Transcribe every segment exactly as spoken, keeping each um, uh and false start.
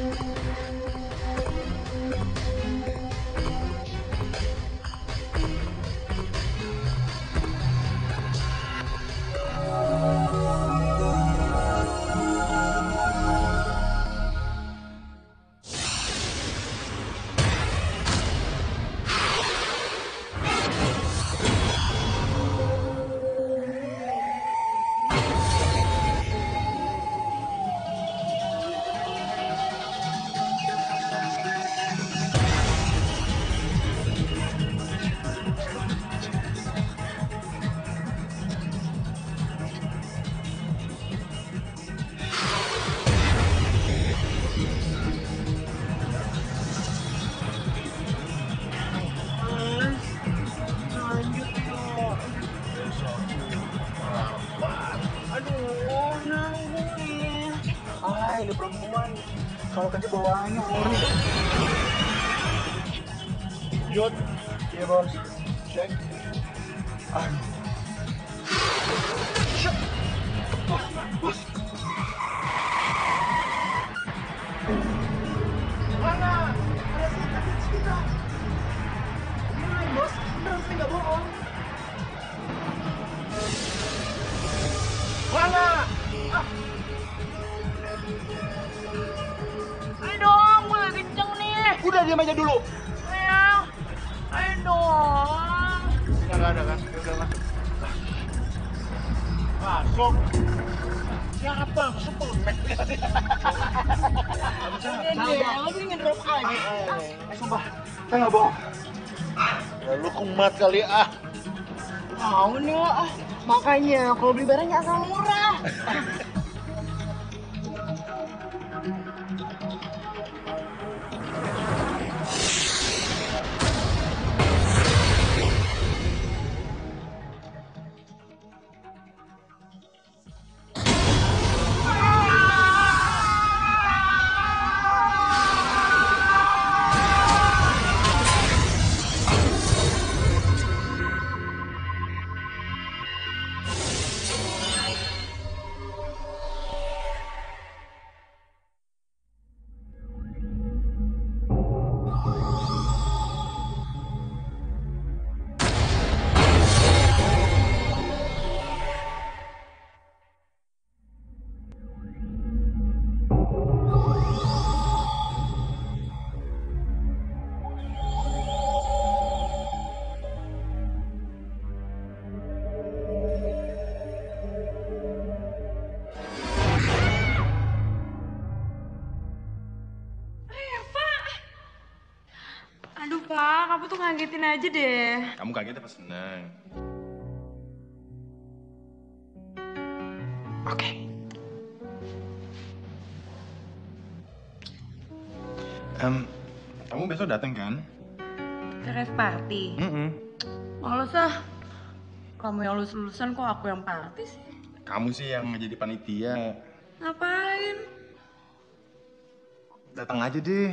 Ini perempuan kalau kerja bawaannya ini. Yud, iya bos. Cek. Ah. Shit. Bos, bos. Mana? Ada sih, ada sih kita. Gimana bos? Beneran saya nggak bohong. Mana? Ah. Ayo dong, gue lagi kenceng nih. Udah diam aja dulu. Ayo, ayo dong. Ya nggak ada kan? Ya udah lah. Masuk. Siapa? Masuk pemek. Udah deh, lo mending ngedrop aja. Eh, sumpah, saya nggak bohong. Ya lu kumat kali ah. Mau nih lo, ah. Makanya kalau beli barang jangan asal murah. Aduh Pak, kamu tuh ngagetin aja deh. Kamu kaget apa seneng? Oke. Okay. Um, kamu besok datang kan? Ke rave party? Mm -mm. Males ah. Kamu yang lulus-lulusan kok aku yang party sih? Kamu sih yang jadi panitia. Ngapain? Datang aja deh.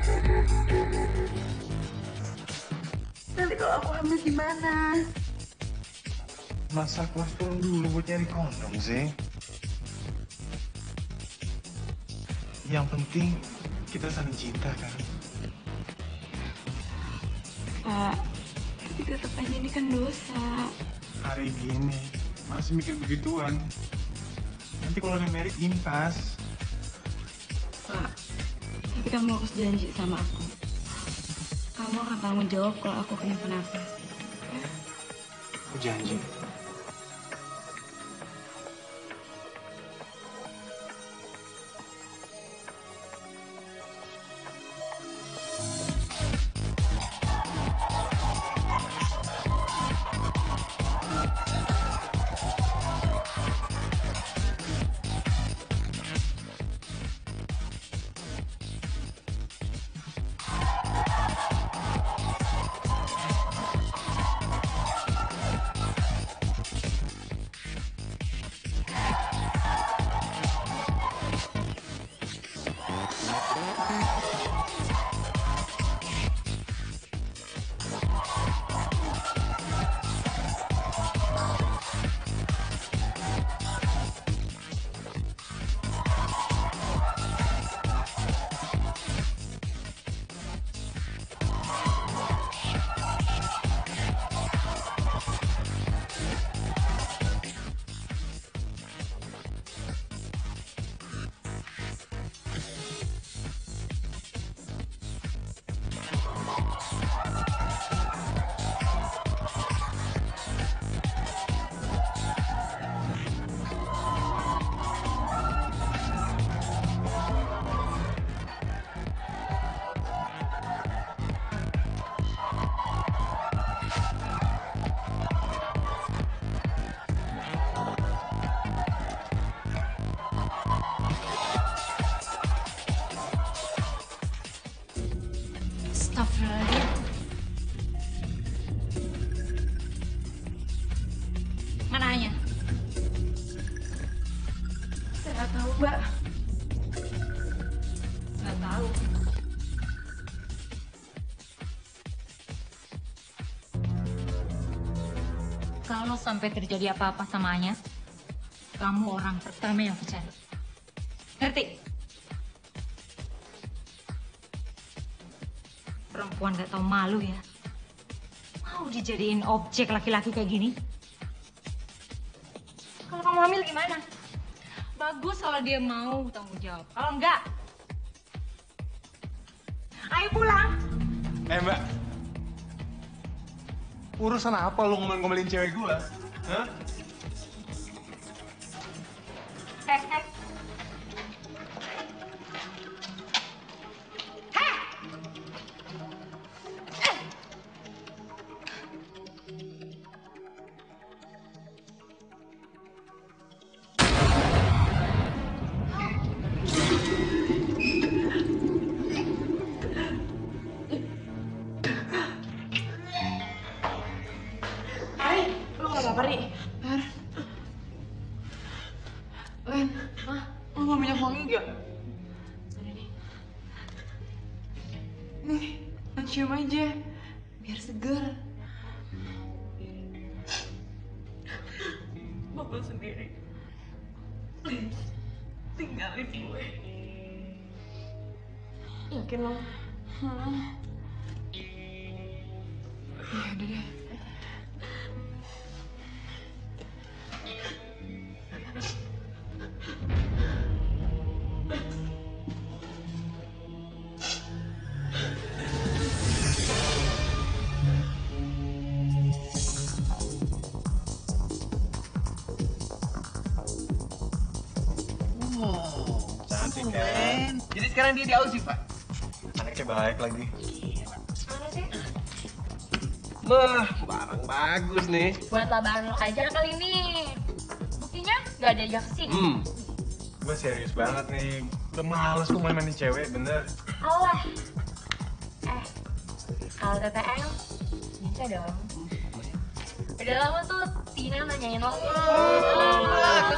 Nanti kalau aku hamil gimana? Masa kelas turun dulu buat nyari kondom sih? Yang penting kita saling cinta kan? Pak, tapi tetap aja ini kan dosa. Hari gini masih mikir begituan. Nanti kalau udah merit impas. Pak, tapi kamu harus janji sama aku. Kamu akan tanggung jawab kalau aku kenapa-napa. Aku janji. Astagfirullahaladzim. Mana Anya? Saya nggak tahu, Mbak. Nggak tahu. Kalau sampai terjadi apa-apa sama Anya, kamu orang pertama yang aku cari. Ngerti? Perempuan gak tahu malu ya. Mau dijadiin objek laki-laki kayak gini? Kalau kamu hamil gimana? Bagus kalau dia mau tanggung jawab. Kalau enggak, ayo pulang. Eh mbak, urusan apa lu ngomel-ngomelin cewek gua? Hah? Eh, eh. Lu nggak apa-apa, Ri? Len. Len, Hah? Lu mau minyak wangi nggak? Ada nih. Nih, Len cium aja. Biar seger. Bapak sendiri. Please, tinggalin gue. Yakin lo? Hmm. Ya udah deh. Cantik kan? Jadi sekarang dia di Aussie, Pak. Anaknya baik lagi. Mana sih? Wah, barang bagus nih. Buat labaran lo aja kali ini. Buktinya nggak ada ajak kesini. Hmm. Gue serius banget nih. Udah males gue main-mainin cewek, bener. Allah. Eh, kalau T T L, bisa dong. Udah lama tuh Tina nanyain lo. Terus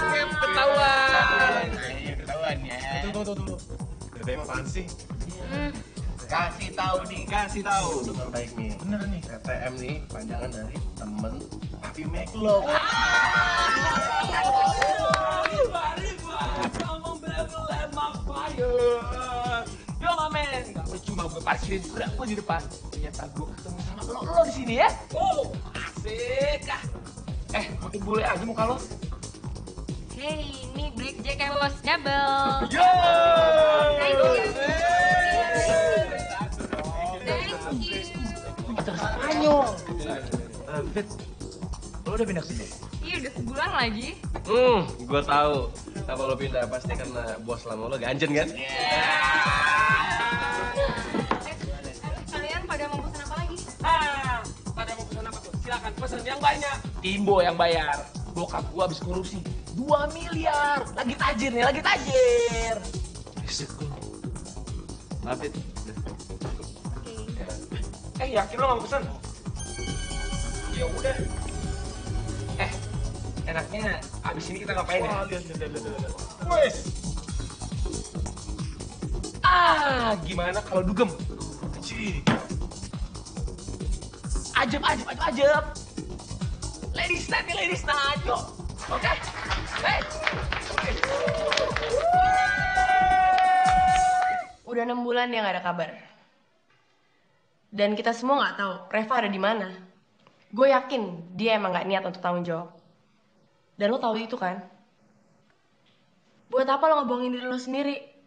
ketahuan. Ketahuan ya. Tunggu, tunggu, tunggu. Udah apaan sih? Hmm, Kasih tahu nih, kasih tahu. Dengar baik nih. Bener nih. T T M nih panjangan dari temen tapi make love. Yo men, gak cuma gue parkirin berapa di depan. Ternyata gue ketemu sama lo, lo di sini ya. Oh, asik ah. Eh, makin bule aja muka lo. Hey, ini Blackjack yang bos double. Yo! Thank you. Thank you. Spanyol. Uh, Fit, lo udah pindah sini? Iya, udah sebulan lagi. Hmm, gue tahu. Kenapa lo pindah? Pasti karena bos lama lo ganjen kan? Kalian pada mau pesan apa lagi? Ah, pada mau pesan apa tuh? Silakan pesan yang banyak. Timbo yang bayar. Bokap gua habis korupsi dua miliar. Lagi tajir nih, lagi tajir. Risik lo. Maaf, Fit. Eh, yakin lo nggak mau pesan? Ya udah. Eh, enaknya abis ini kita ngapain ya? Wes. Ah, gimana kalau dugem? Cih. Ajep, ajep, ajep, ajep. Ladies night nih, ladies night, yuk. Oke? Hey. Udah enam bulan dia nggak ada kabar. Dan kita semua nggak tahu Reva ada di mana. Gue yakin dia emang nggak niat untuk tanggung jawab. Dan lo tahu itu kan? Buat apa lo ngebohongin diri lo sendiri?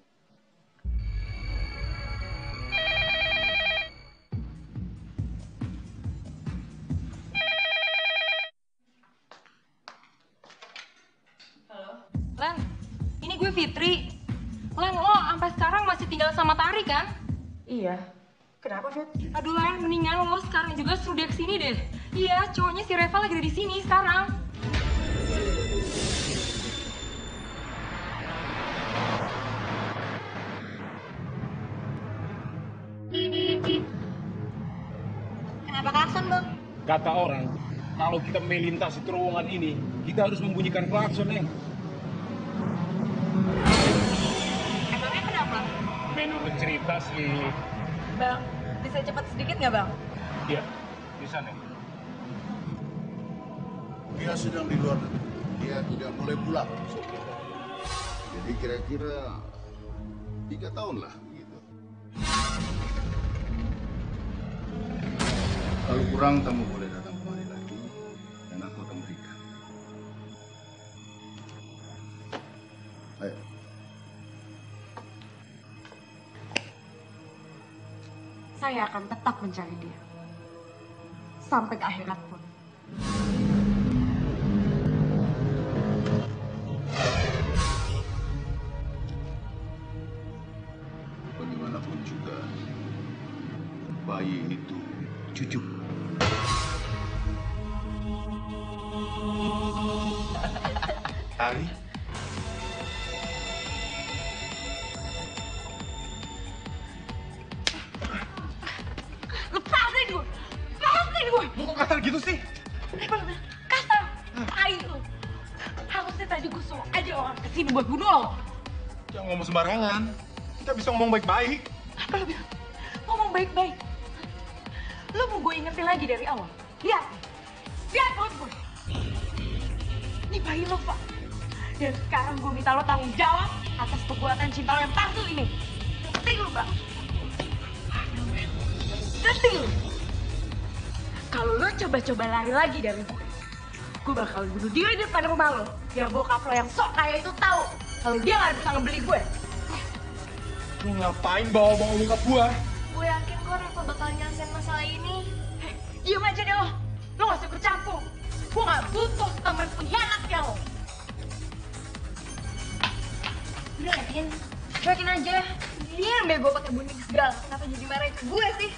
Lan, ini gue Fitri. Lan, lo sampai sekarang masih tinggal sama Tari kan? Iya. Kenapa, Fit? Aduh Lan, mendingan lo sekarang juga suruh dia kesini deh. Iya, cowoknya si Reva lagi ada di sini sekarang. Kenapa klakson, Bang? Kata orang, kalau kita melintasi terowongan ini, kita harus membunyikan klakson, Neng. Emangnya kenapa? Menurut cerita sih, Bang, bisa cepat sedikit nggak, Bang? iya, bisa, Neng. Dia sedang di luar negeri. Dia tidak boleh pulang. Jadi kira-kira tiga tahun lah begitu. Kalau kurang kamu boleh datang kemari lagi dan aku akan berikan. Ayo. Saya akan tetap mencari dia. Sampai ke akhirat pun. Bagaimanapun juga, bayi itu cucu. Tari. Lepasin gue! Lepasin gue! Kok kasar gitu sih? Bener-bener kasar! Tai lu! Harusnya tadi gue suruh aja orang kesini buat bunuh lo. Jangan ngomong sembarangan. Kita bisa ngomong baik-baik. Apa lo bilang? Ngomong baik-baik. Lo mau gue ingetin lagi dari awal? Lihat! Lihat buat gue! Ini bayi lo, Pak. Dan sekarang gue minta lo tanggung jawab atas perbuatan cinta lo yang palsu ini. Ngerti lo, Bang? Ngerti lo? Kalau lo coba-coba lari lagi dari gue, gue bakal bunuh diri di depan rumah lo. Biar bokap lo yang sok kaya itu tahu kalau dia gak bisa ngebeli gue. Lu ngapain bawa-bawa bokap gua? Gue yakin kok Reva bakal nyelesain masalah ini. Hei, diem aja deh lo. Lo gak usah bercampur. Gue gak butuh temen pengkhianat ya lo. Udah yakin? Cuekin aja. Dia yang bego pakai bunyi segala. Kenapa jadi marah ke gue sih?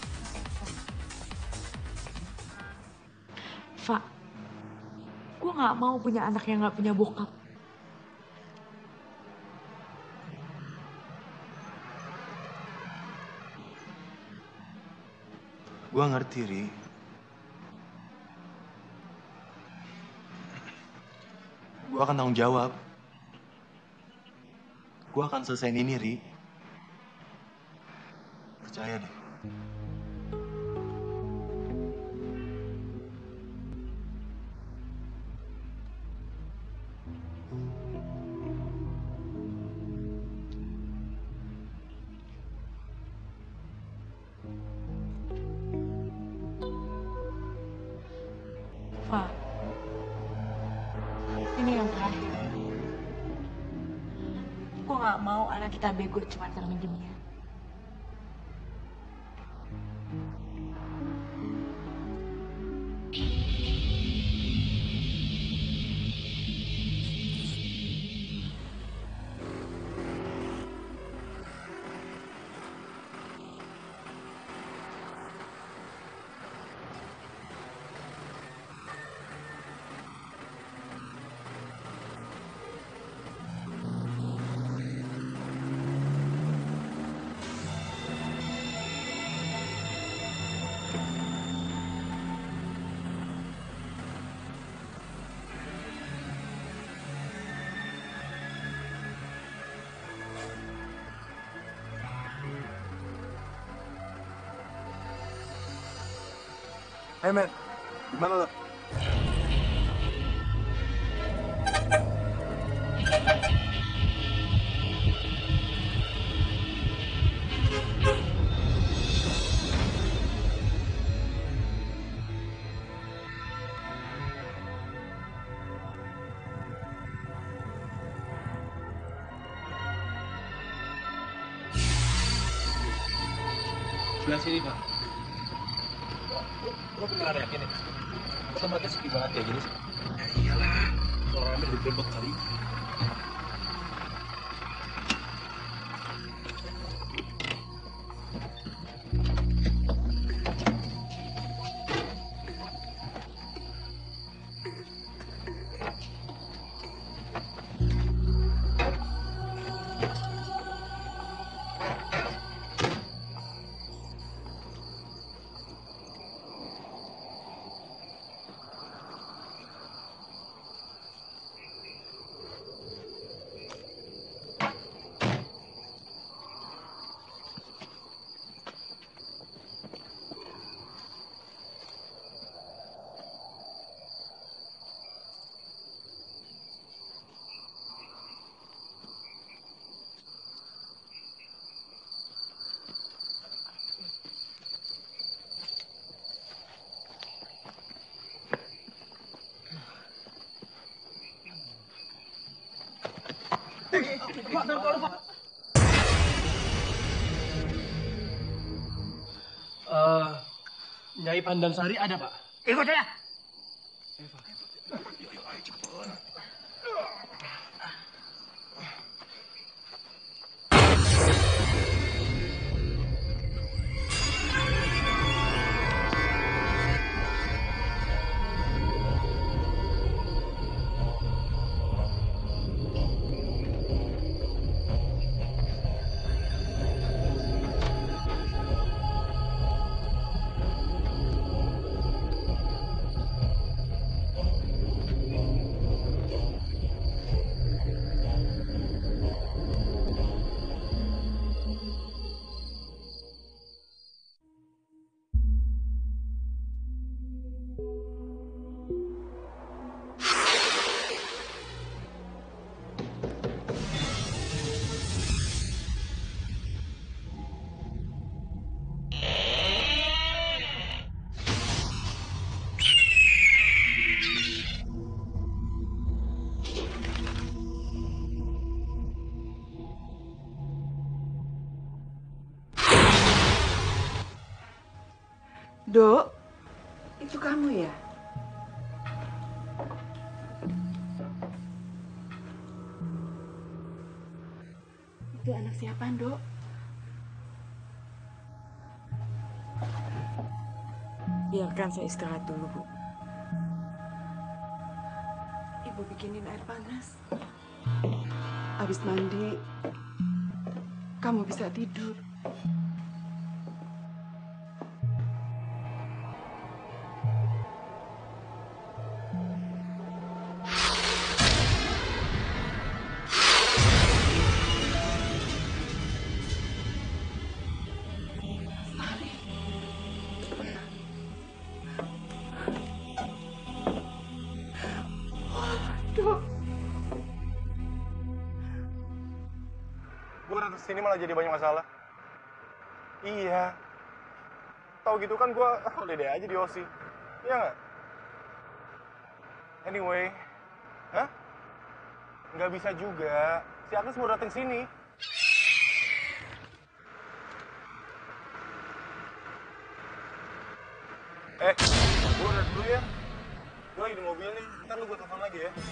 Fa, gue gak mau punya anak yang gak punya bokap. Gua ngerti, Ri. Gua akan tanggung jawab. Gua akan selesaiin ini, Ri. percaya deh. Pak, ini yang terakhir. Gue gak mau anak kita bego cuma karena minjemnya. Hey men, gimana lo? Sebelah sini, Pak. Lo beneran yakin ya? Tempatnya sepi banget kayak gini sih. Ya iyalah, orangnya digerebek kali. Pak, dan kalau Pak. Eh, Nyai Pandansari ada, Pak? Ikut saya. Dok, itu kamu ya? Itu anak siapa, Dok? Biarkan saya istirahat dulu, Bu. Ibu bikinin air panas. Habis mandi, kamu bisa tidur. datang ke sini malah jadi banyak masalah. Iya. Tahu gitu kan gue holiday aja di Osi. Iya nggak? Anyway, hah? Nggak bisa juga. Si Agnes mau datang sini. Eh, gue udah dulu ya. Gue lagi di mobil nih. Ntar lu gue telepon lagi ya.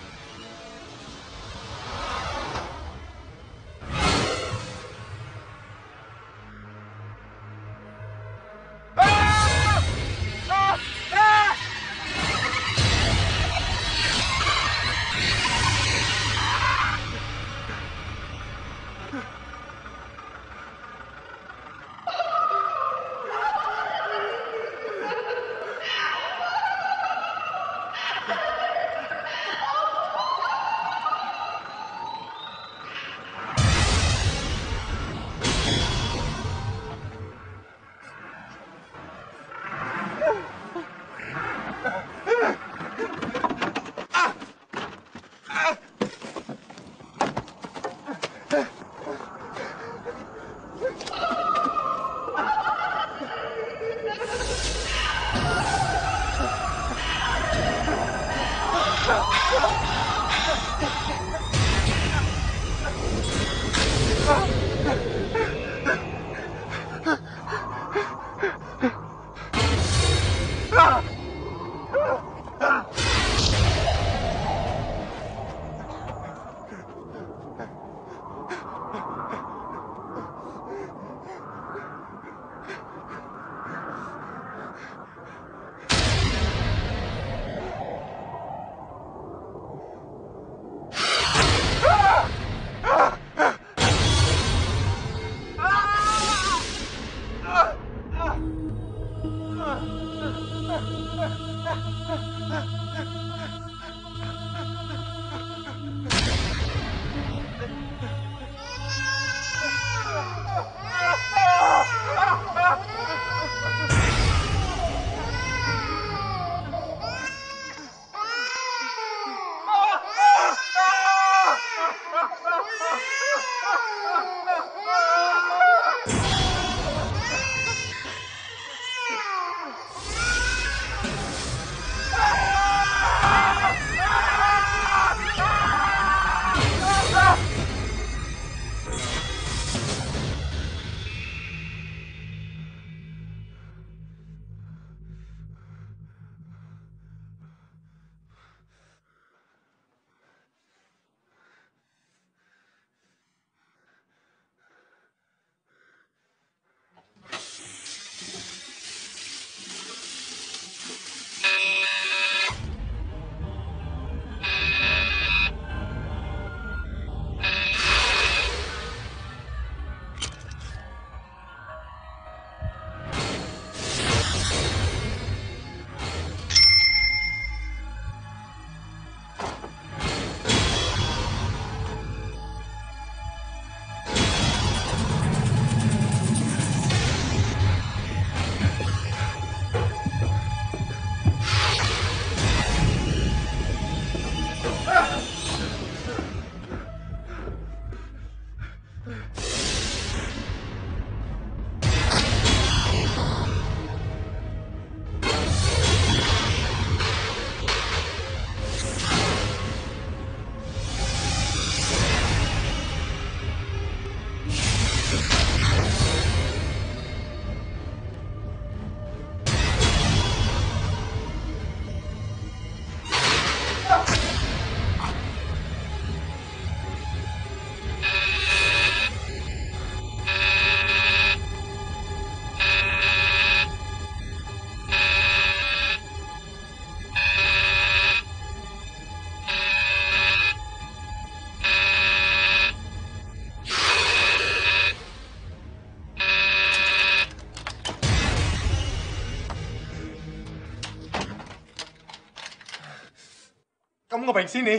Kamu ngapain sini?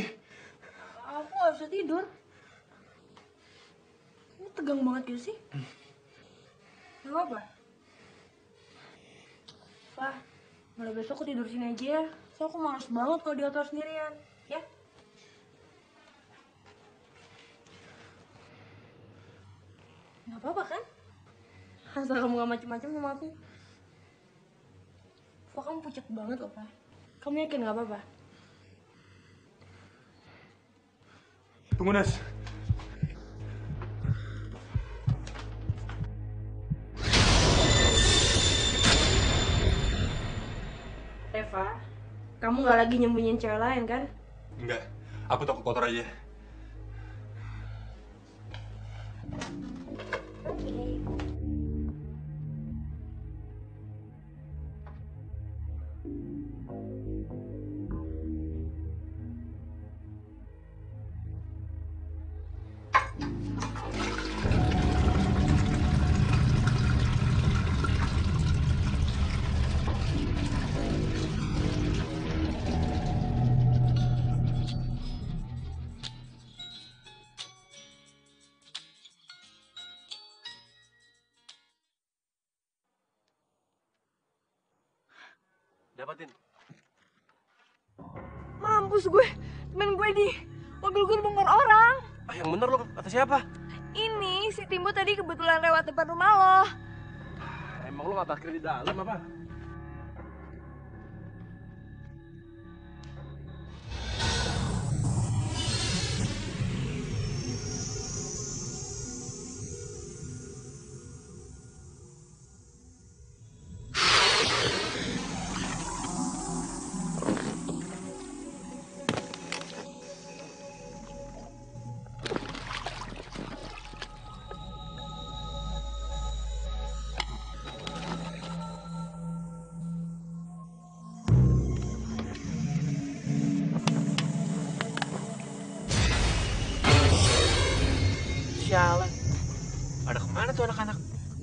Aku gak bisa tidur. Ini tegang banget gitu sih. Gak apa? Pak, mulai besok aku tidur sini aja ya. Soalnya aku males banget kalau di hotel sendirian. Ya? Gak apa-apa kan? Asal kamu gak macem-macem sama aku. Kok kamu pucet banget loh, Pak? Kamu yakin gak apa-apa? Tunggu, Nes. Reva, kamu gak lagi nyembunyiin cewek lain kan? Enggak, aku takut kotor aja. Dapatin. Mampus gue, temen gue di mobil gue dibongkar orang. Ah, yang bener lo, kata siapa? Ini si Timbo tadi kebetulan lewat depan rumah lo. Emang lo gak parkir di dalam apa? Sialan. Pada kemana tuh anak-anak?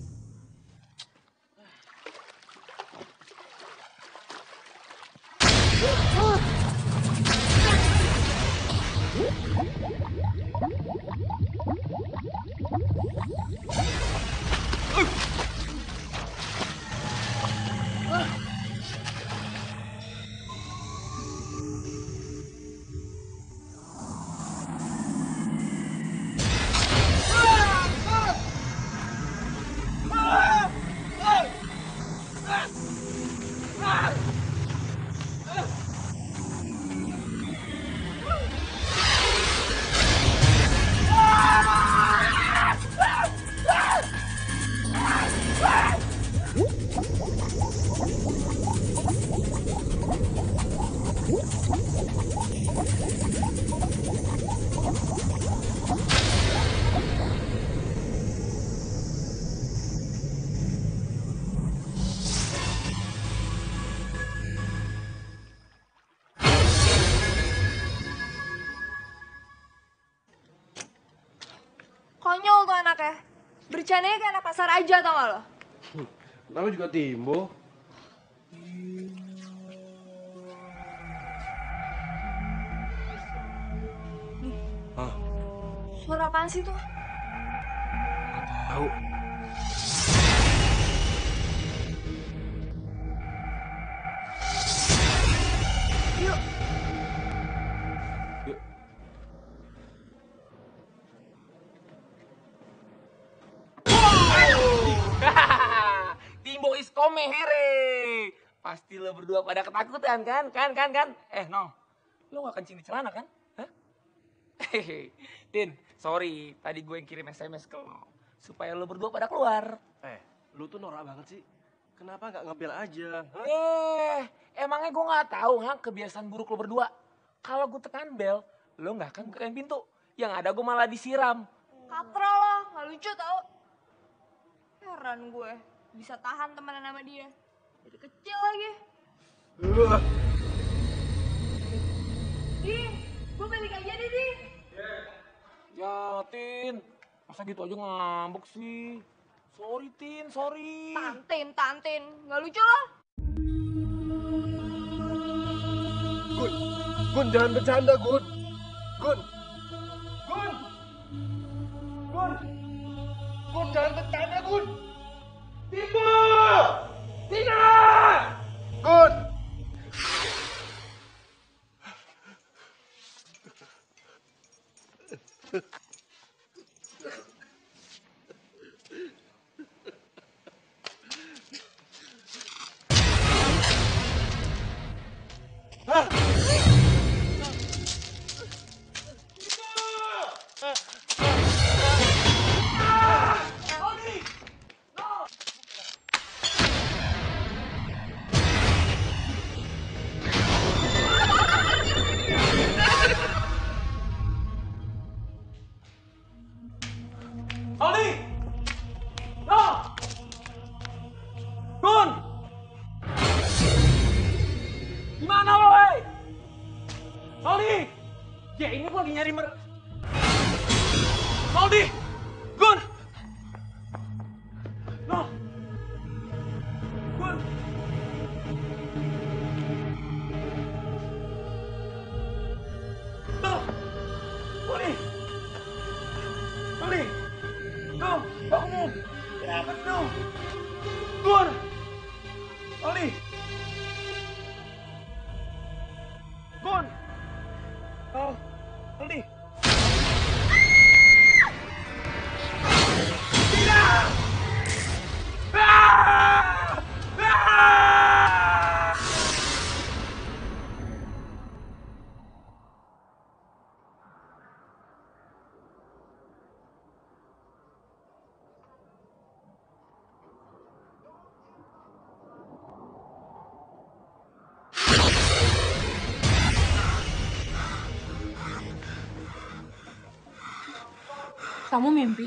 Konyol tuh anaknya. Bercandanya kayak anak pasar aja tau gak lo? Namanya juga Timbo. Hah? Suara apaan sih tuh? Tahu. Yuk. Yuk. Timbo is coming, here. Pasti lo berdua pada ketakutan kan? Kan, kan, kan? Eh, no. Lo gak kencing di celana kan? Hah? Hehehe. Tin, sorry. Tadi gue yang kirim S M S ke lo. Supaya lo berdua pada keluar. Eh, lu tuh norak banget sih. Kenapa nggak ngebel aja? Hah? Eh, emangnya gue gak tahu ha kebiasaan buruk lo berdua. Kalau gue tekan bel, lo gak akan bukain pintu. Yang ada gue malah disiram. Katro lo, gak lucu tau. Heran gue, bisa tahan temenan sama dia. Jadi kecil lagi. Uh. Di, gue balik aja deh, Di. Ya, Tin. Masa gitu aja ngambek sih? Sorry, Tin. Sorry. Tantin, tantin. Gak lucu loh. Gun, Gun jangan bercanda, Gun. Gun. Gun. Gun. Gun jangan bercanda, Gun. Timbo! Tina! Gun. lagi nyari mer... Maudi! Gun! No! Gun! No! Maudi! Maudi! No! Bangun! Ya, betul! Gun! Maudi! Gun! Oh, Maudi! Tidak! Ah! Ah! Kamu mimpi?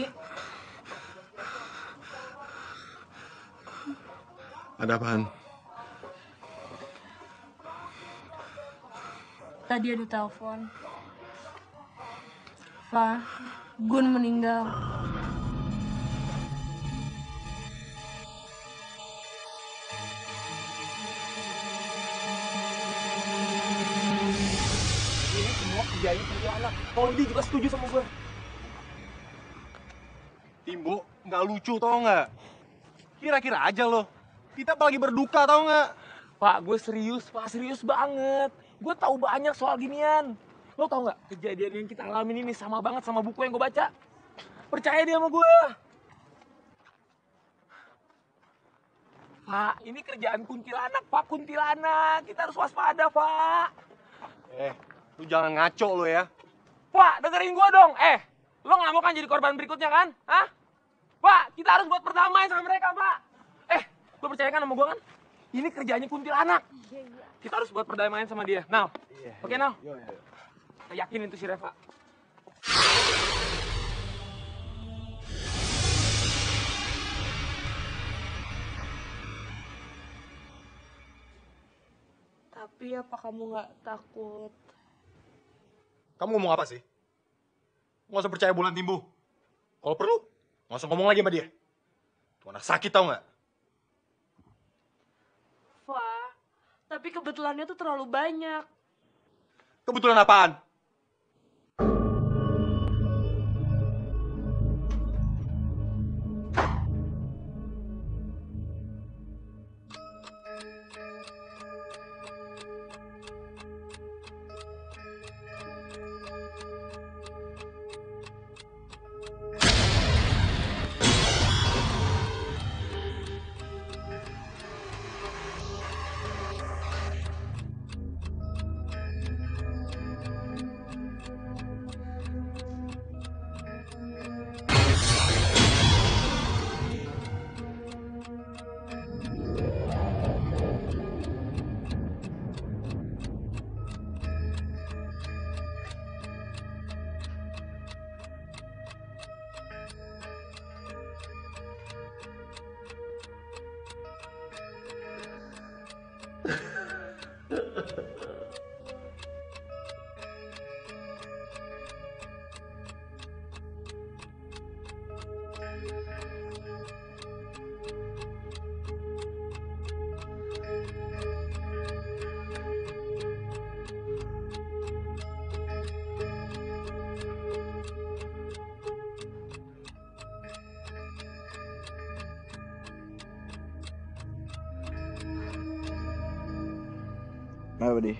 Ada apaan? Tadi ada telepon. Fa, Gun meninggal. Ini semua kerjanya kuntilanak. Maudi juga setuju sama gue. Timbo, nggak lucu tau nggak? Kira-kira aja lo. Kita apalagi berduka tau nggak? Pak, gue serius, Pak. Serius banget. Gue tahu banyak soal ginian. Lo tau nggak kejadian yang kita alamin ini sama banget sama buku yang gue baca? Percaya dia sama gue. Pak, ini kerjaan kuntilanak, Pak. Kuntilanak. Kita harus waspada, Pak. Eh, lu jangan ngaco lo ya. Pak, dengerin gue dong. Eh, lo nggak mau kan jadi korban berikutnya kan? Hah? Pak, kita harus buat perdamaian sama mereka, Pak. Eh, lo percaya kan sama gue kan? Ini kerjanya kuntilanak. Kita harus buat perdamaian sama dia. Now, oke okay, Now? Kita yakin itu si Reva. Tapi apa kamu nggak takut? Kamu ngomong apa sih? Nggak usah percaya bulan Timbu. Kalau perlu, nggak usah ngomong lagi sama dia. Tuh anak sakit tau nggak? Fa, tapi kebetulannya tuh terlalu banyak. Kebetulan apaan? Kenapa, Di?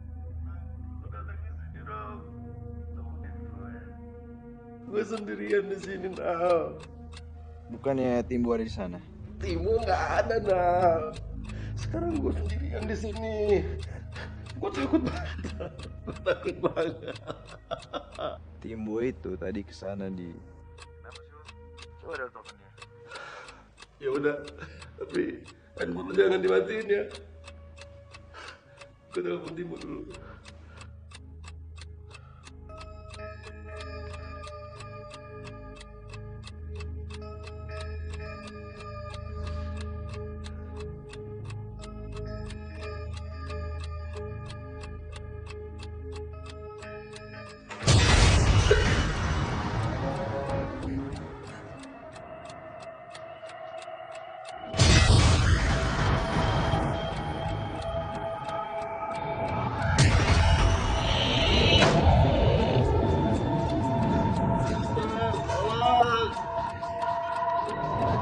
Gue sendirian di sini, Nal. Bukannya Timbu ada di sana? Timbu nggak ada, Nal. Sekarang gue sendirian di sini. Gue takut banget. Gue takut banget. Timbu itu tadi kesana, Di. Kenapa sih lo? Coba ada teleponnya. Ya udah, tapi handphone jangan dimatiin ya. Gue telepon Timbu dulu.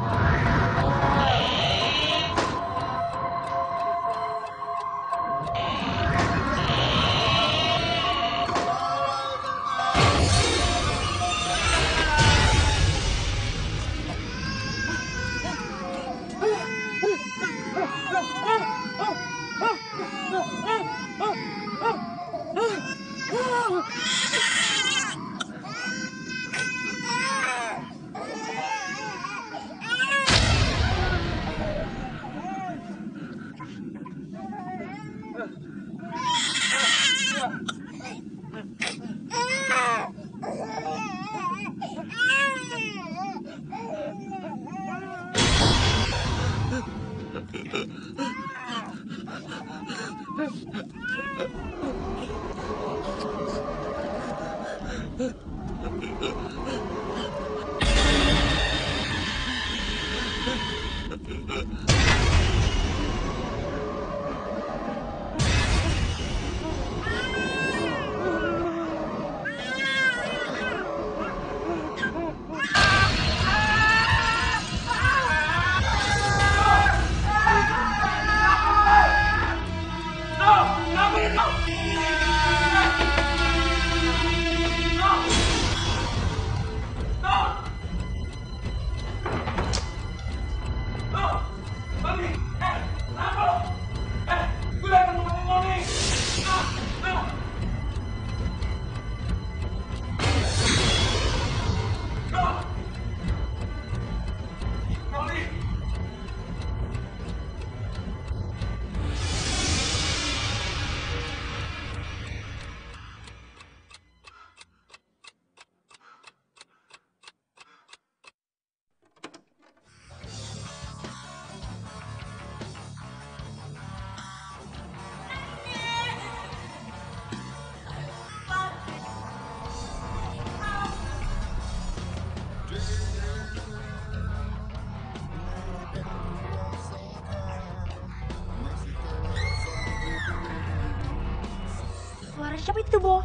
Suara siapa itu, Bo?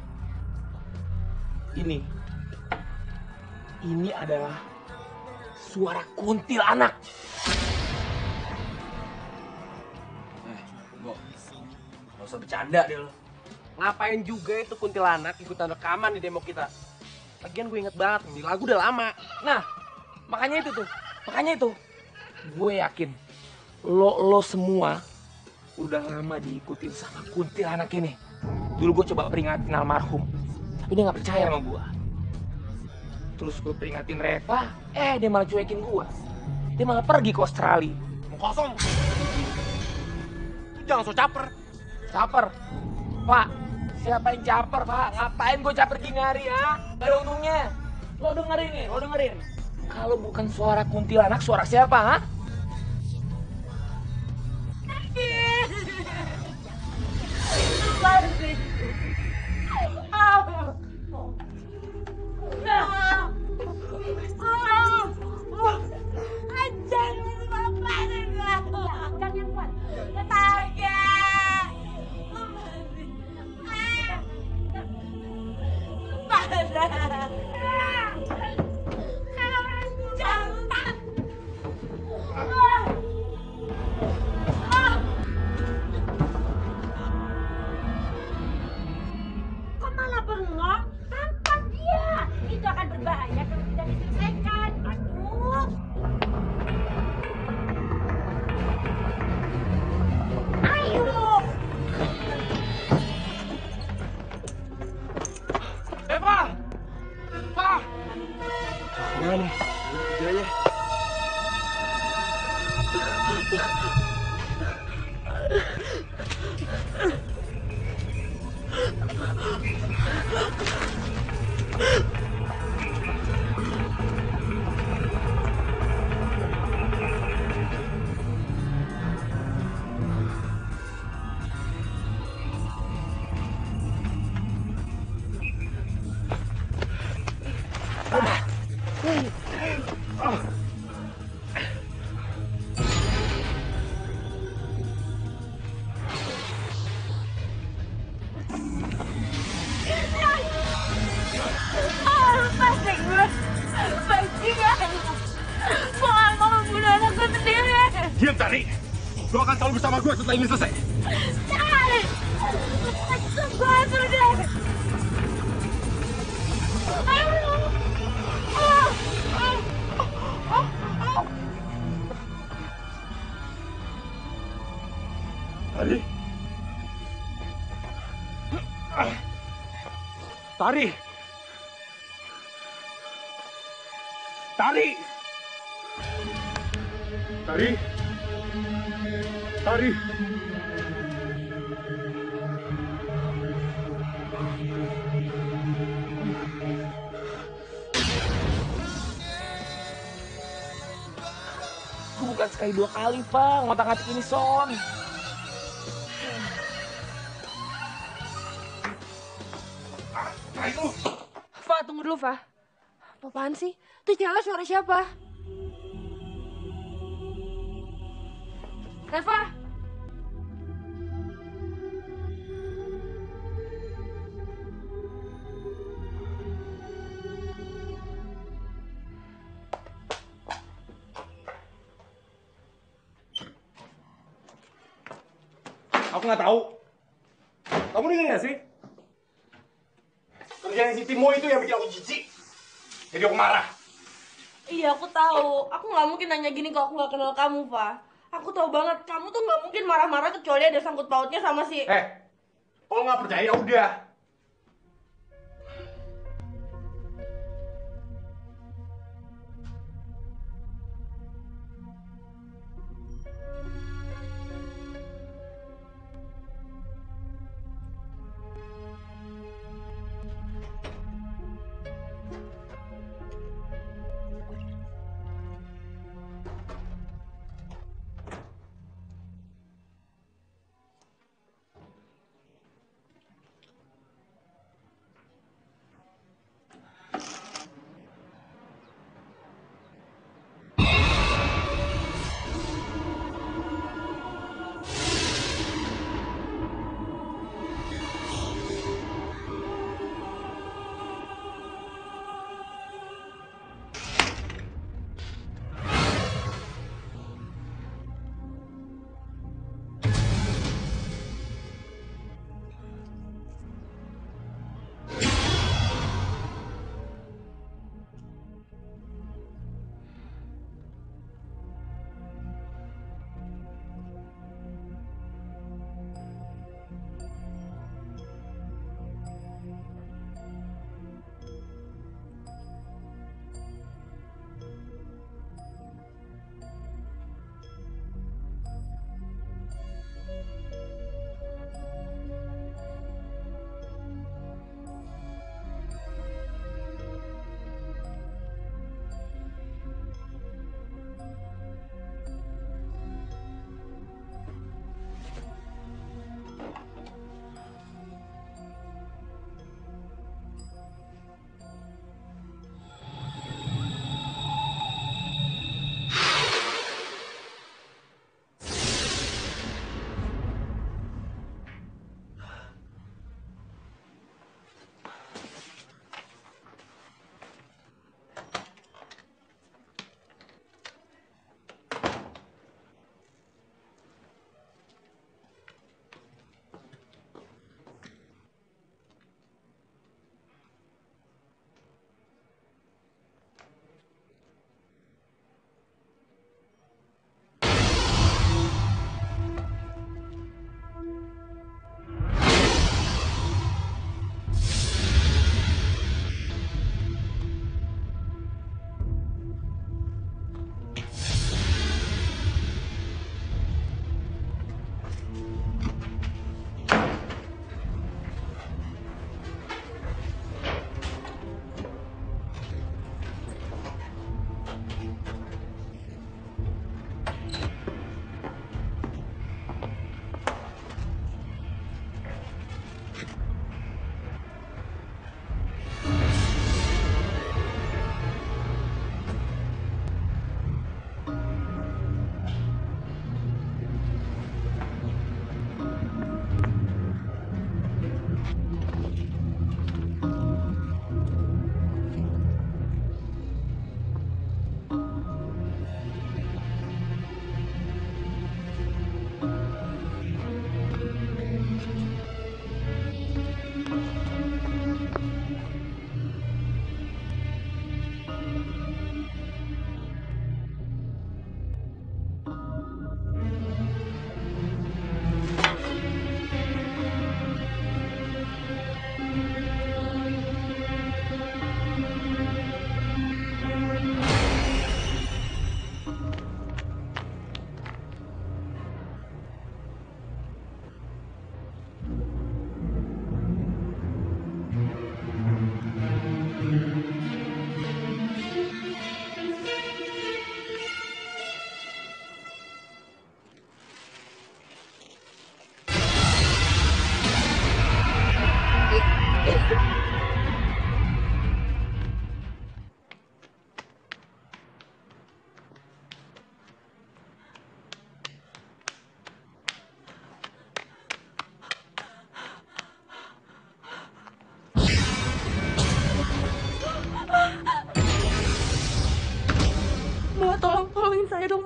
Ini, ini adalah suara kuntilanak. Eh, Bo, gak usah bercanda deh lo. Ngapain juga itu kuntilanak ikutan rekaman di demo kita? Lagian gue inget banget, ini lagu udah lama. Nah, makanya itu tuh, makanya itu. Gue yakin, lo lo semua udah lama diikutin sama kuntilanak ini. Dulu gue coba peringatin almarhum, tapi dia nggak percaya sama gue. Terus gue peringatin Reva, eh dia malah cuekin gue. Dia malah pergi ke Australia. Mau kosong. Jangan so caper. Caper? Pak, siapa yang caper, Pak? Ngapain gue caper gini hari, ya? Gak ada untungnya. Lo dengerin nih, lo dengerin. Kalau bukan suara kuntilanak, suara siapa, ha? Kok malah bengong? Tangkap dia. Itu akan berbahaya kalau tidak diselesaikan. Aduh. Ayo. Eva! Pak! Gimana nih? Jujur aja. Ah! Diam, Tari. Lo akan selalu bersama gue setelah ini selesai. Tari! Gue pergi! Tari. Tari. Tari. Tari. Tari. Gue bukan sekali dua kali, Pak, ngotak-ngatik ini, Son. Fa, tunggu dulu, Fa. Apaan sih? Itu cewek suara siapa? Reva? Aku nggak tahu. Kamu dengar nggak sih? Kerjaan si Timo itu yang bikin aku jijik. Jadi aku marah. Iya, aku tahu. Aku nggak mungkin nanya gini kalau aku nggak kenal kamu, Fa. Aku tahu banget, kamu tuh nggak mungkin marah-marah kecuali ada sangkut pautnya sama si... Eh, kalau nggak percaya udah.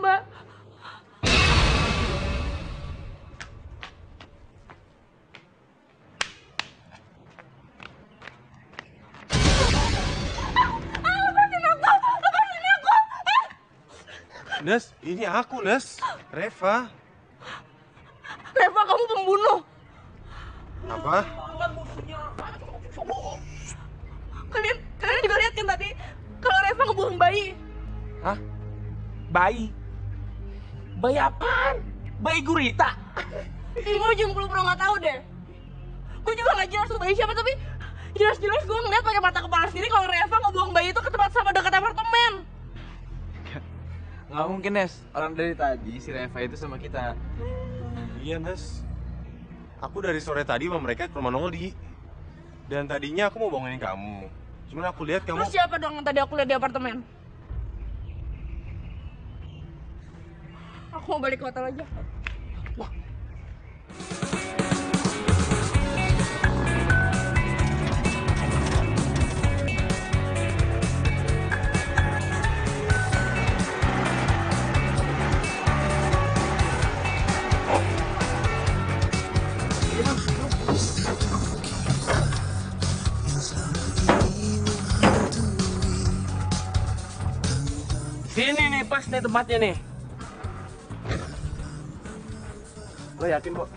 Mbak. Nes, ini aku, Nes. Reva. Reva, kamu pembunuh. Apa? Kalian, kalian juga lihat kan tadi kalau Reva ngebuang bayi. Hah? Bayi? Bayi apaan? Bayi gurita? Gue juga belum pernah nggak tahu deh. Gue juga nggak jelas tuh bayi siapa, tapi jelas-jelas gue ngeliat pakai mata kepala sendiri kalau Reva ngebuang bayi itu ke tempat sampah dekat apartemen. Nggak mungkin, Nes. Orang dari tadi si Reva itu sama kita. Iya, Nes. Aku dari sore tadi sama mereka ke rumah Noldi. Dan tadinya aku mau bohongin kamu. Cuman aku lihat kamu... Terus siapa dong yang tadi aku lihat di apartemen? Aku mau balik ke hotel aja. Wah. Sini nih, pas nih tempatnya nih. Lo yakin kok?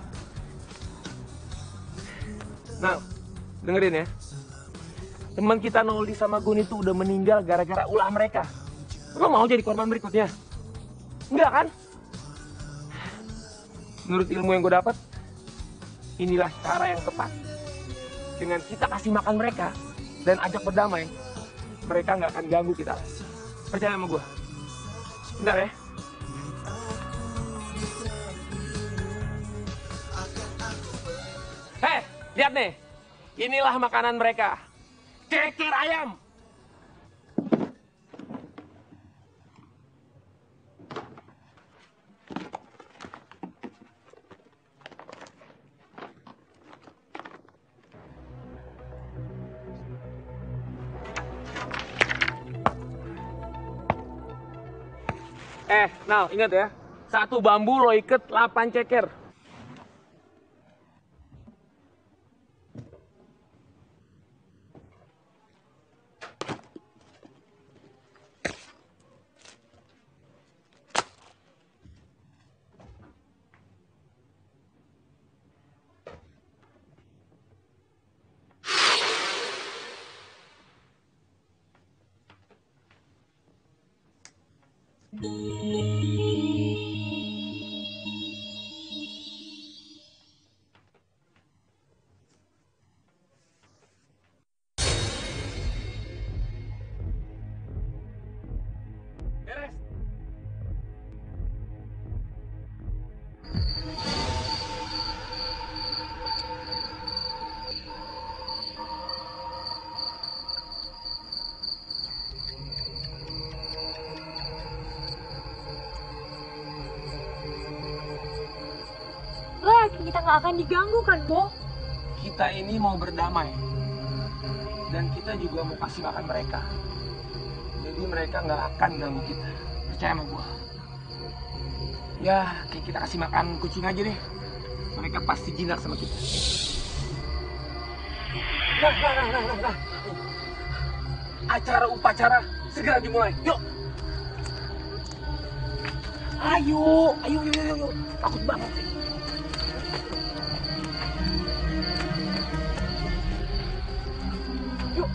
Nah, dengerin ya. Teman kita Noldi sama Gun itu udah meninggal gara-gara ulah mereka. Lo mau jadi korban berikutnya? Enggak kan? Menurut ilmu yang gue dapat, inilah cara yang tepat. Dengan kita kasih makan mereka dan ajak berdamai, mereka nggak akan ganggu kita. Percaya sama gue. Bentar ya. Hei, lihat nih. Inilah makanan mereka. Ceker ayam. Eh, Nal, ingat ya. Satu bambu lo iket delapan ceker. Beres. Lo yakin kita nggak akan diganggu kan, Bo? Kita ini mau berdamai. Dan kita juga mau kasih makan mereka. Jadi mereka nggak akan ganggu kita. Percaya sama gua. Ya, kayak kita kasih makan kucing aja deh. Mereka pasti jinak sama kita. Nah, nah, nah, nah, nah, nah. Acara upacara segera dimulai. Yuk. Ayo, ayo, ayo, ayo, ayo. Takut banget sih. Yuk.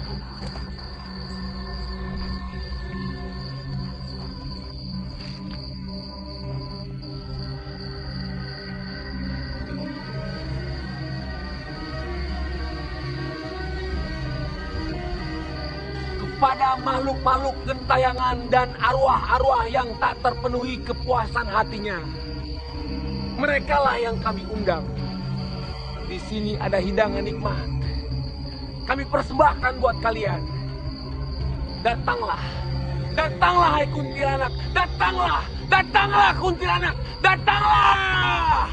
Kepada makhluk-makhluk gentayangan dan arwah-arwah yang tak terpenuhi kepuasan hatinya. Merekalah yang kami undang. Di sini ada hidangan nikmat. Kami persembahkan buat kalian. Datanglah. Datanglah hai kuntilanak. Datanglah. Datanglah kuntilanak. Datanglah.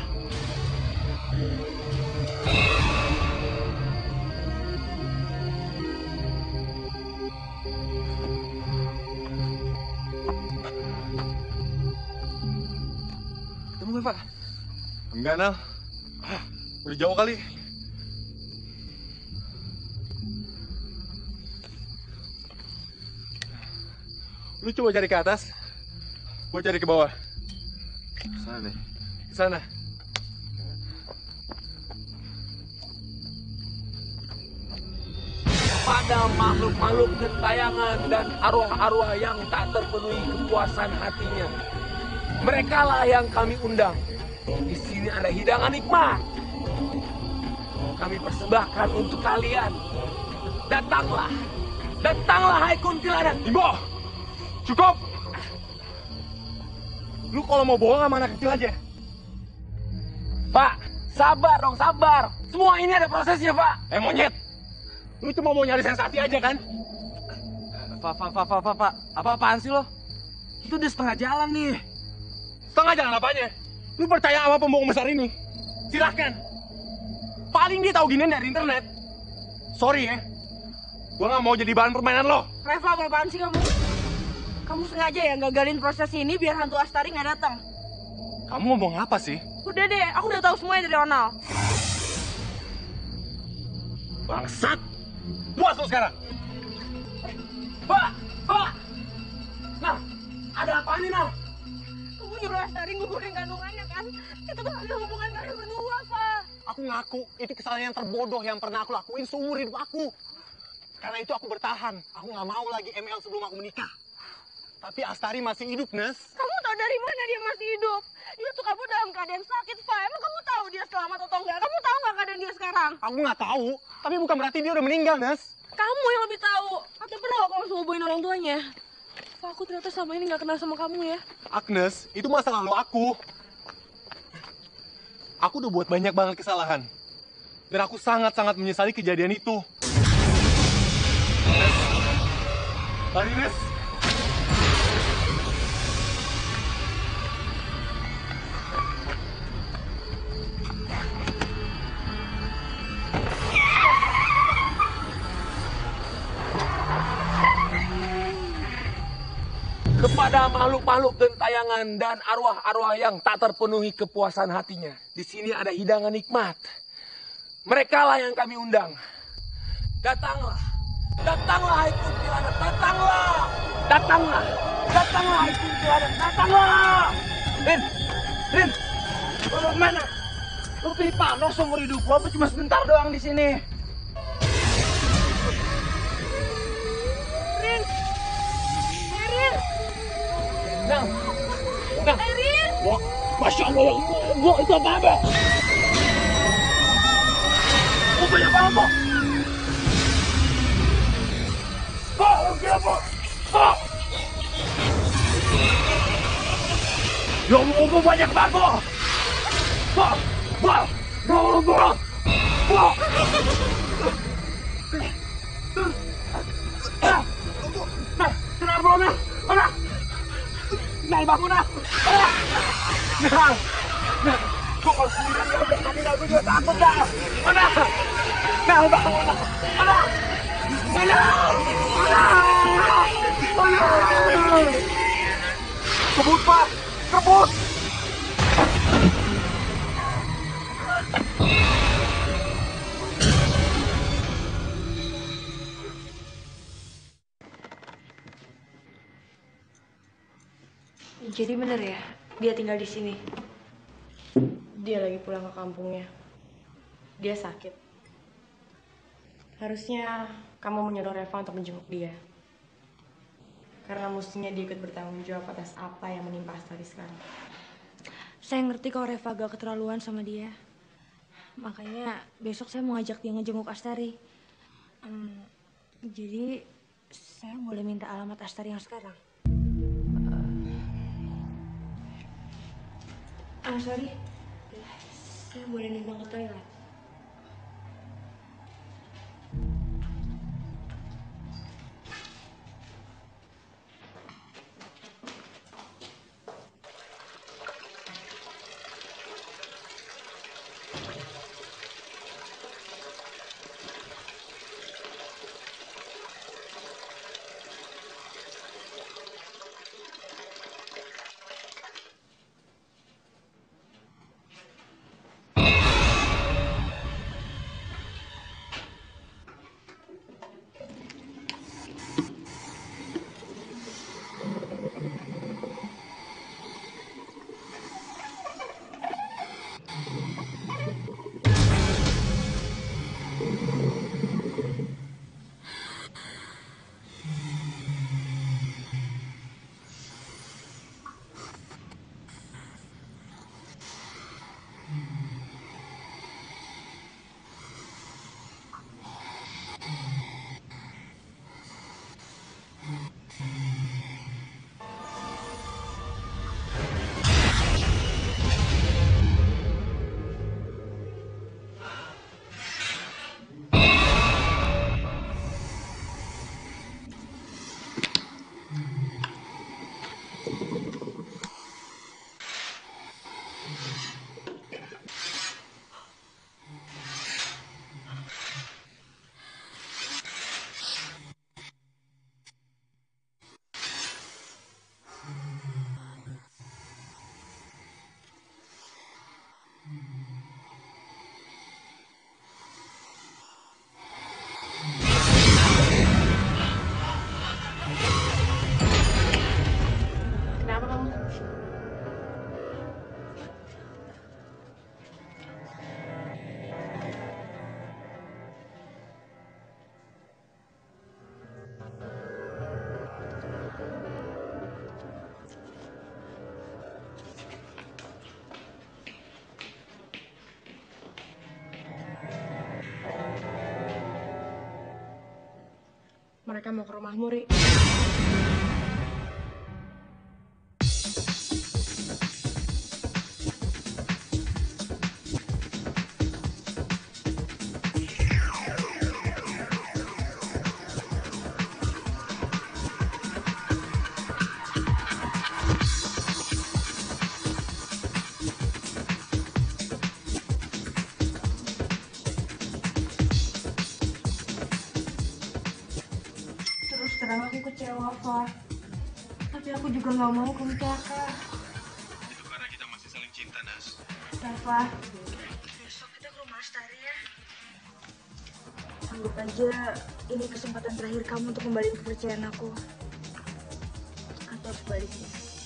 ya, Pak? Enggak, Nal. Udah jauh kali. Lu coba cari ke atas, gua cari ke bawah. Sana deh. Ke sana. Pada makhluk-makhluk gentayangan dan arwah-arwah yang tak terpenuhi kepuasan hatinya. Mereka lah yang kami undang. Di sini ada hidangan nikmat. Kami persembahkan untuk kalian. Datanglah. Datanglah hai kuntilanak. Bimbo! Cukup! Lu kalau mau bohong sama anak kecil aja. Pak, sabar dong, sabar. Semua ini ada prosesnya, Pak. Eh, monyet! Lu cuma mau nyari sensasi aja kan? Pak, Pak, Pak, Pak, Pak, Pak. Apa-apaan sih lo? Itu udah setengah jalan nih. Setengah jalan apanya? Lu percaya sama pembohong besar ini? Silahkan. Paling dia tahu ginian dari internet. Sorry ya. Gua nggak mau jadi bahan permainan lo. Reva, apaan sih kamu? Kamu sengaja ya gagalin proses ini biar hantu Astari nggak datang? Kamu ngomong apa sih? Udah deh, aku udah tahu semuanya dari Onal. Bangsat! Puas lo sekarang? Pak, Pak. Nah, ada apa nih, Nah? Kamu nyuruh Astari nguburin kandungannya kan? Itu tuh ada hubungan kalian berdua, Pak. Aku ngaku, itu kesalahan yang terbodoh yang pernah aku lakuin seumur hidup aku. Karena itu aku bertahan. Aku nggak mau lagi M L sebelum aku menikah. Tapi Astari masih hidup, Nes. Kamu tahu dari mana dia masih hidup? Dia tuh kamu dalam keadaan sakit, Pak. Emang kamu tahu dia selamat atau enggak? Kamu tahu nggak keadaan dia sekarang? Aku nggak tahu, tapi bukan berarti dia udah meninggal, Nes. Kamu yang lebih tahu. Atau pernah kamu langsung hubungin orang tuanya? Pak, aku ternyata sama ini nggak kenal sama kamu ya. Agnes, itu masa lalu aku. Aku udah buat banyak banget kesalahan. Dan aku sangat-sangat menyesali kejadian itu. Nes. Lari, Nes. Kepada makhluk-makhluk gentayangan dan arwah-arwah yang tak terpenuhi kepuasan hatinya. Di sini ada hidangan nikmat. Mereka lah yang kami undang. Datanglah. Datanglah hai kuntilanak, datanglah. Datanglah. Datanglah hai kuntilanak, datanglah. Rin, Rin, lo mau kemana? Lo pilih panos seumur hidup lo, apa cuma sebentar doang di sini? Rin, Rin. Nang, Nang. Rin. Wah, Masya Allah, ya Allah, itu apa-apa? Oh, banyak banget, Pak. Pak, gila, Pak. Pak. Ya Allah, banyak banget, Pak. Pak, Pak. Ya Allah, Pak. Pak. Nah, kenapa lo, Nah? Mana? Nal, bangun, Nal. Nal. Nal. Kok kalau sendirian ya udah tadi Nal, gue juga takut, Nal. Mana? Nal, bangun, Nal. Mana? Mana? Mana? Mana? Kebut, Pak. Kebut. Jadi bener ya, dia tinggal di sini. Dia lagi pulang ke kampungnya. Dia sakit. Harusnya kamu menyuruh Reva untuk menjenguk dia. Karena mestinya dia ikut bertanggung jawab atas apa yang menimpa Astari sekarang. Saya ngerti kalau Reva agak keterlaluan sama dia. Makanya besok saya mau ngajak dia ngejenguk Astari. Hmm, jadi saya boleh minta alamat Astari yang sekarang? Ah, sorry. Saya boleh numpang ke toilet. mereka mau ke rumah Muri. Terus terang aku kecewa, Fa. Tapi aku juga nggak mau kamu celaka. Itu karena kita masih saling cinta, Nas. Fa, besok kita ke rumah Astari ya. Anggap aja ini kesempatan terakhir kamu untuk kembali kepercayaan aku. Atau sebaliknya.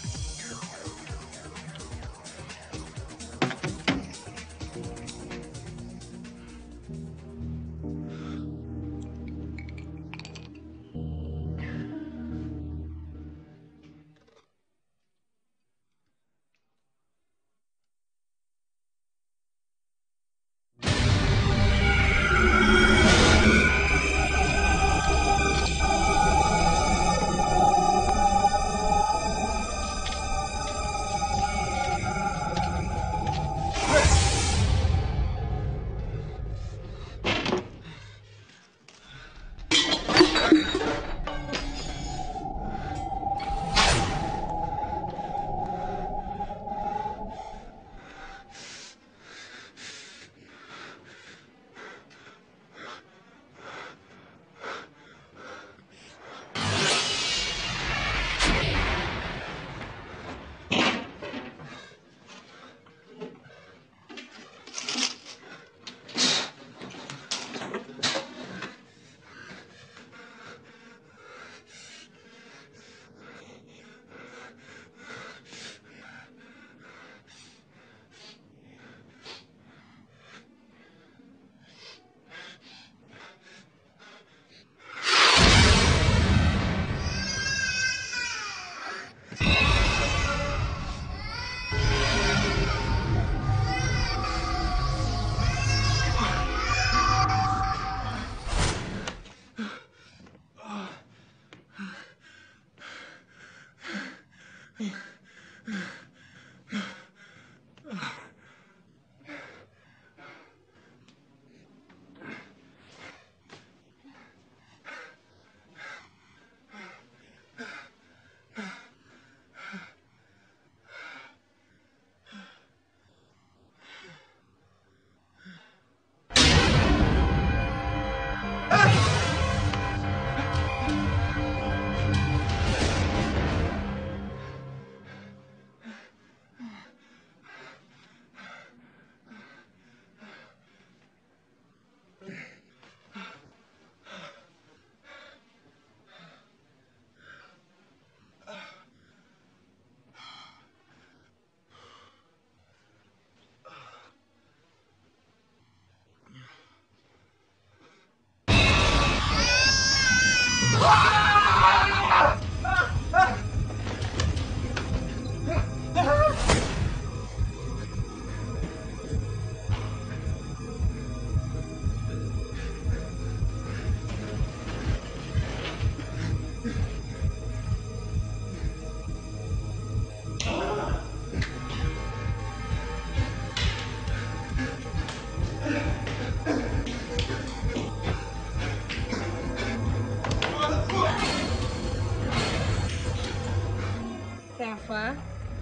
Rafa,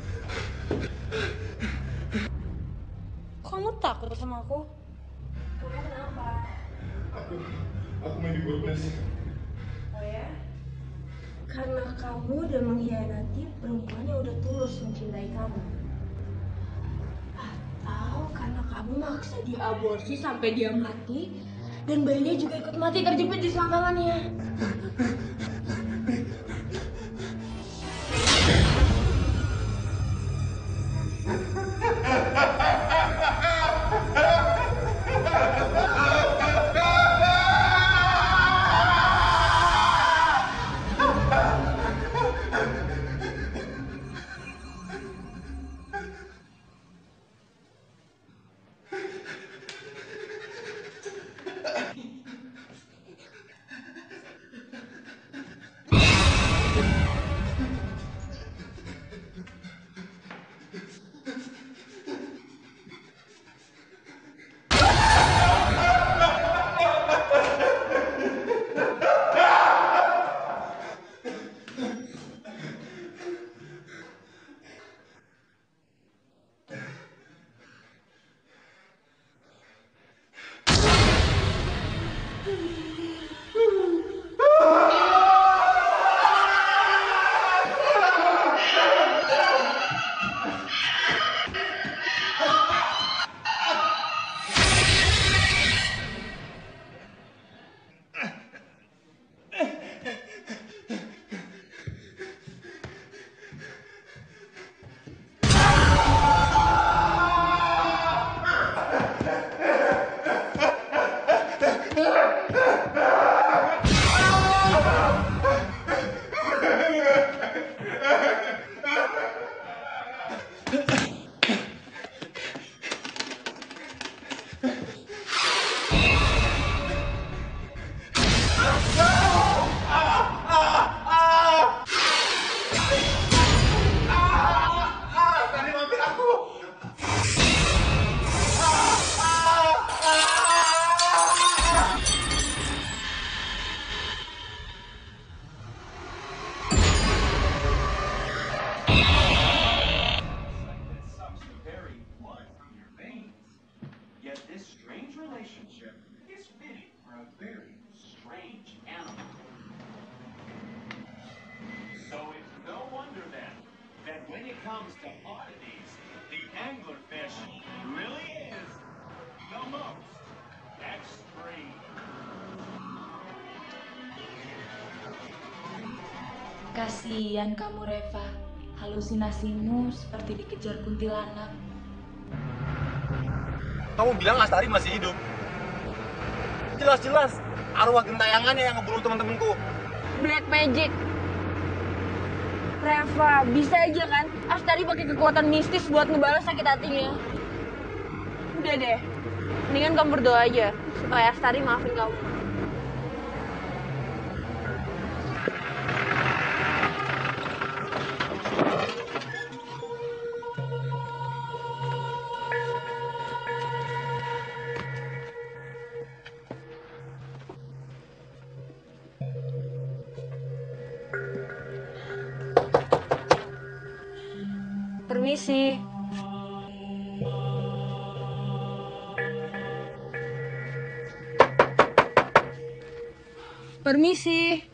kamu takut sama aku? Kamu kenapa? Aku, aku main di Goodness. Oh ya? Karena kamu udah mengkhianati perempuan yang udah tulus mencintai kamu. Atau karena kamu maksa dia aborsi sampai dia mati, dan bayinya juga ikut mati terjepit di selangkangannya. Kasihan kamu Reva, halusinasimu seperti dikejar kuntilanak. Kamu bilang Astari masih hidup? Jelas-jelas arwah gentayangannya yang ngebunuh teman-temanku. Black magic. Reva, bisa aja kan Astari pakai kekuatan mistis buat ngebalas sakit hatinya. Udah deh, mendingan kamu berdoa aja supaya Astari maafin kamu. Permisi. Permisi.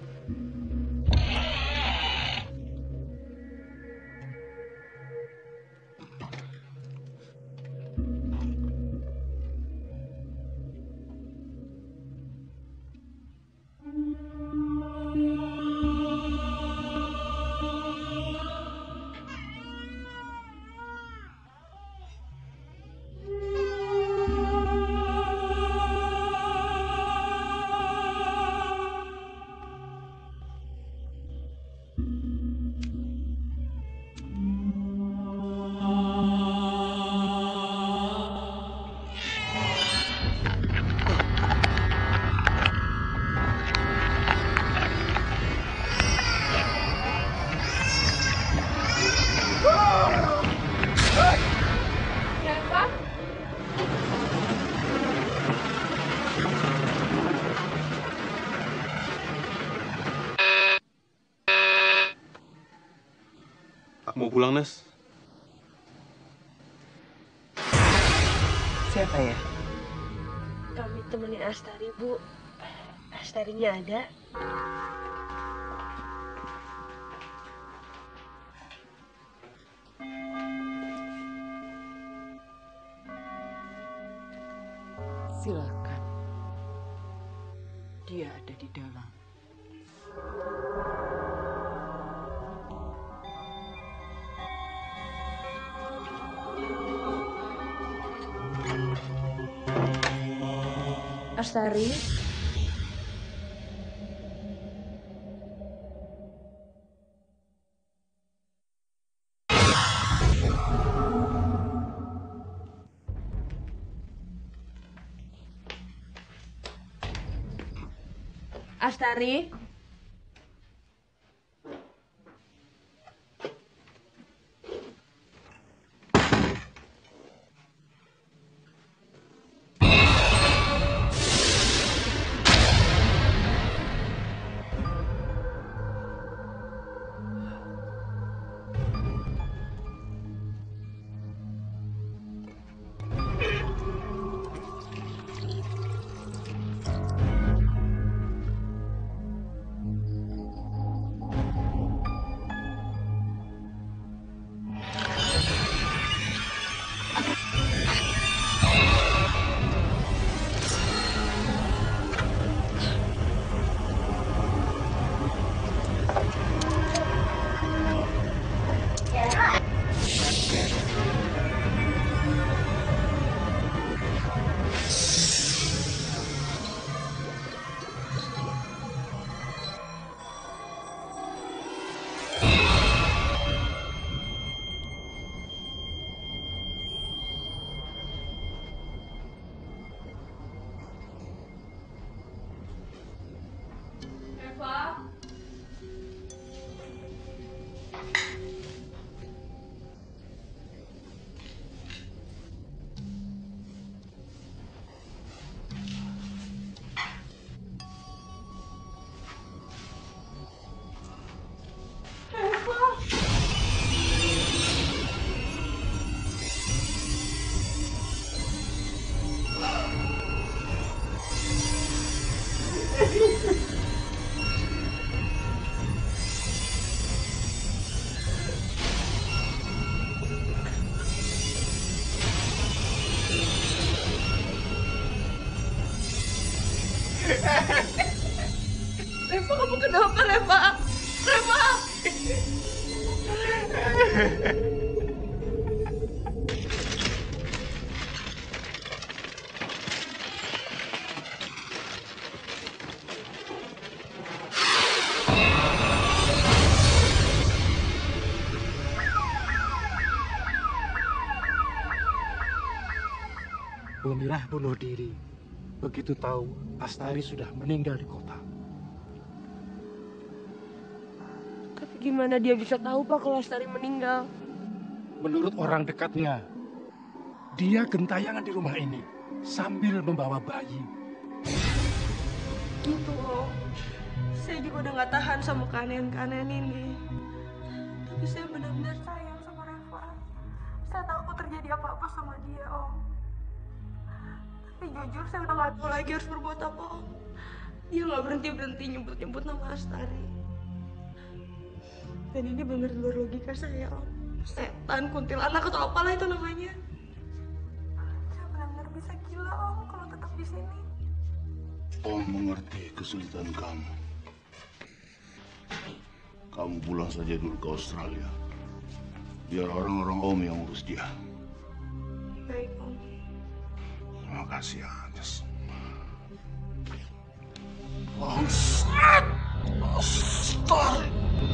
Mau pulang, Nes? Siapa ya? Kami temenin Astari, Bu. Astarinya ada. Silakan. Dia ada di dalam. Astari. Astari. Munirah bunuh diri begitu tahu Astari sudah meninggal di kota. Tapi gimana dia bisa tahu Pak kalau Astari meninggal? Menurut orang dekatnya, dia gentayangan di rumah ini sambil membawa bayi. Gitu Om. Saya juga udah gak tahan sama keanehan-keanehan ini. Tapi saya benar-benar sayang sama Reva. Saya takut terjadi apa-apa sama dia Om. Tapi jujur saya udah gak tahu lagi harus berbuat apa Om. Dia gak berhenti-berhenti nyebut-nyebut nama Astari. Dan ini benar luar logika saya Om. Setan, kuntilanak atau apalah itu namanya. Saya benar-benar bisa gila Om kalau tetap di sini. Om mengerti kesulitan kamu. Kamu pulang saja dulu ke Australia. Biar orang-orang Om yang urus dia. Baik Om. Terima kasih Agnes. Bangsat! Astari!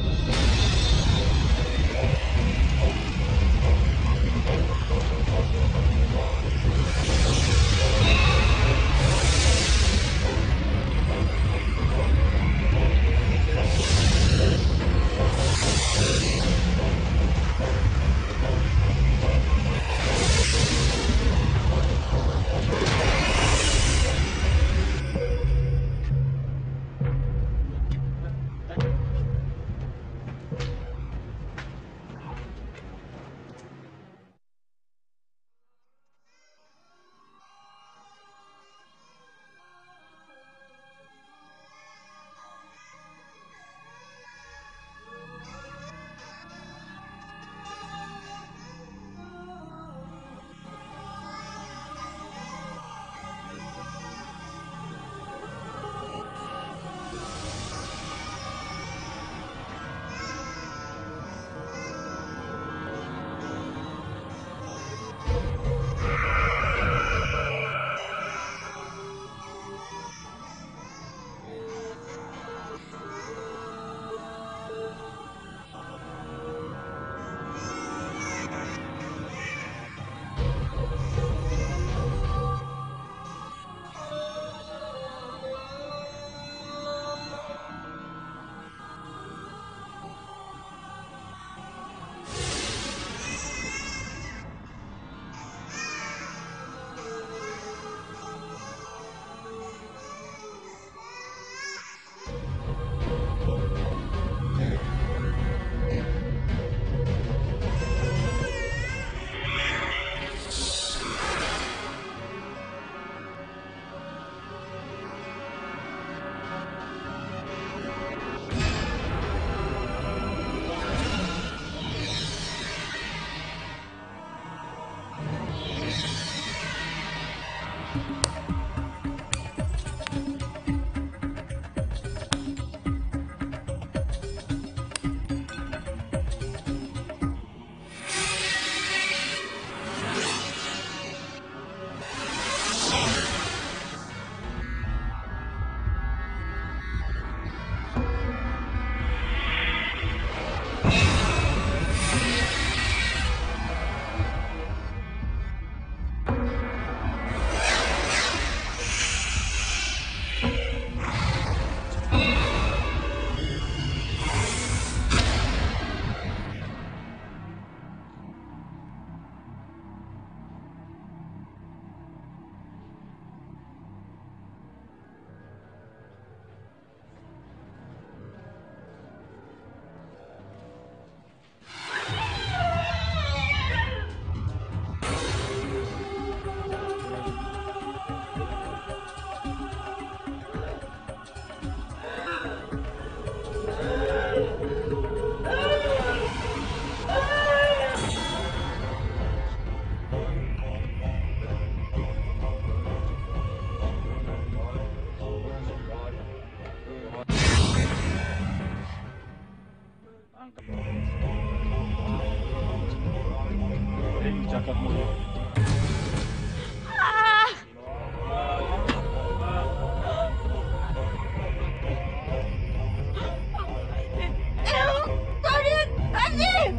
Cakap mulut.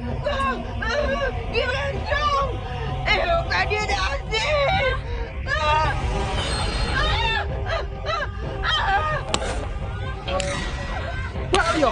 Gimana dong? Eh, tadi ada Azif. Ayo.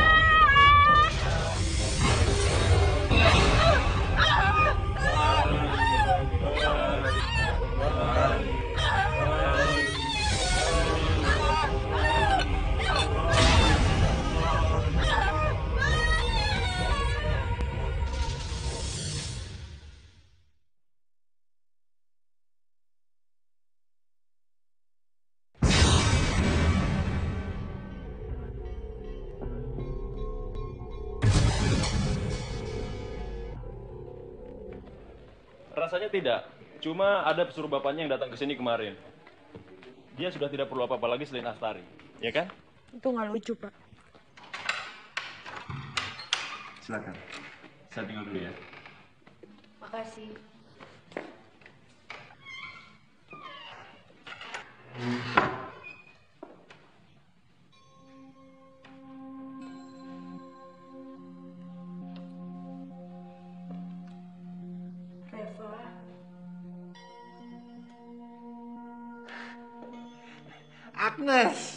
Rasanya tidak. Cuma ada pesuruh bapaknya yang datang ke sini kemarin. Dia sudah tidak perlu apa-apa lagi selain Astari, ya kan? Itu nggak lucu, Pak. Silakan. Saya tinggal dulu ya. Makasih. Reva. Agnes.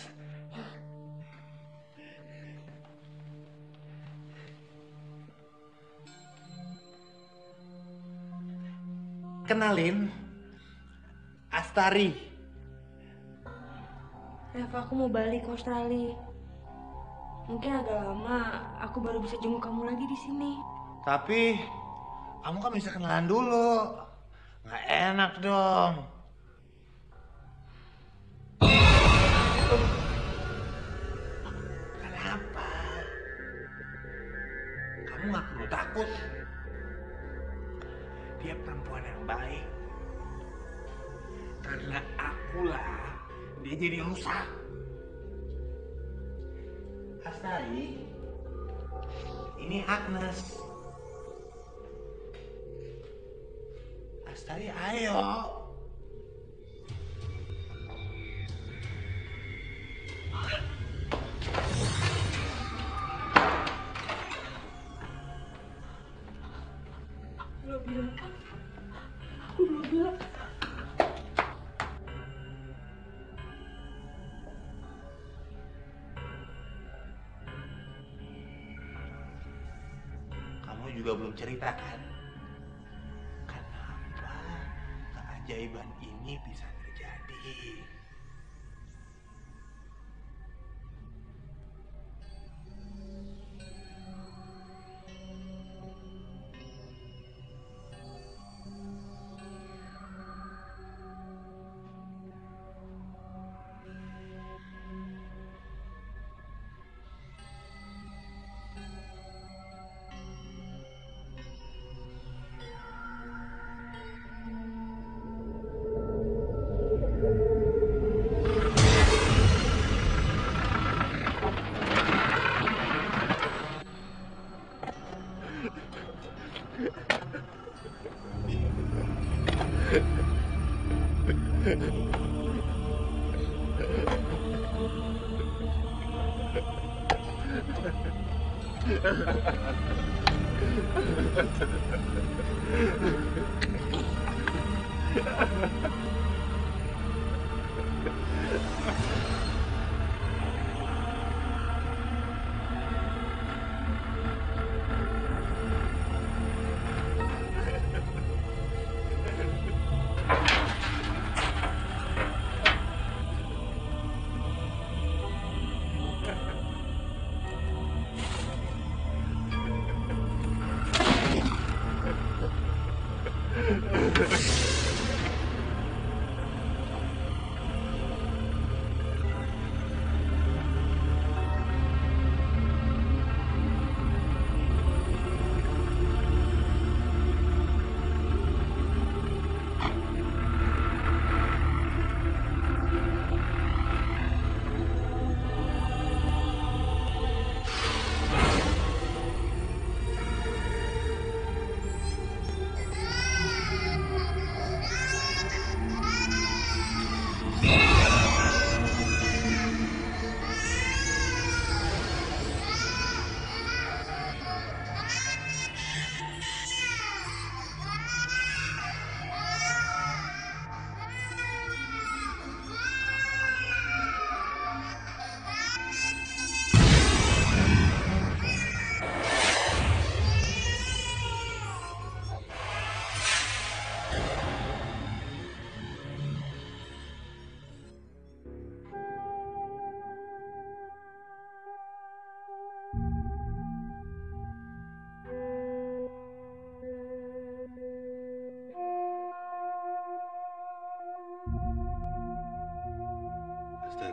Kenalin, Astari. Reva, aku mau balik ke Australia. Mungkin agak lama aku baru bisa jenguk kamu lagi di sini. Tapi kamu kan bisa kenalan dulu. Nggak enak dong. Kenapa? Kamu nggak perlu takut. Dia perempuan yang baik. Karena akulah dia jadi rusak. Astari, ini Agnes. Astari, ayo. Belum bilang kan? Aku belum bilang. Kamu juga belum cerita kan? Kenapa keajaiban ini bisa terjadi?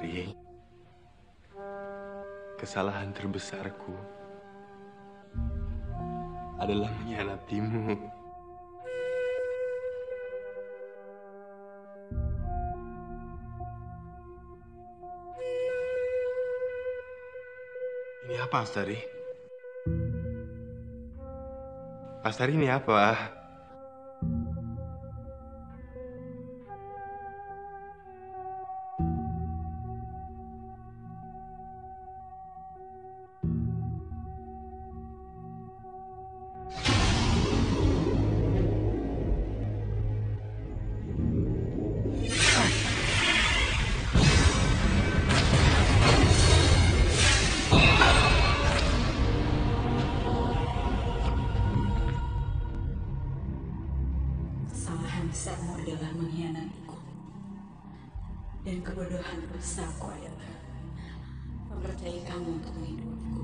Astari, kesalahan terbesarku adalah mengkhianatimu. Ini apa, Astari? Astari, ini apa? Kesalahan besarmu adalah mengkhianatiku. Dan kebodohan besarku adalah mempercayai kamu untuk menghidupku.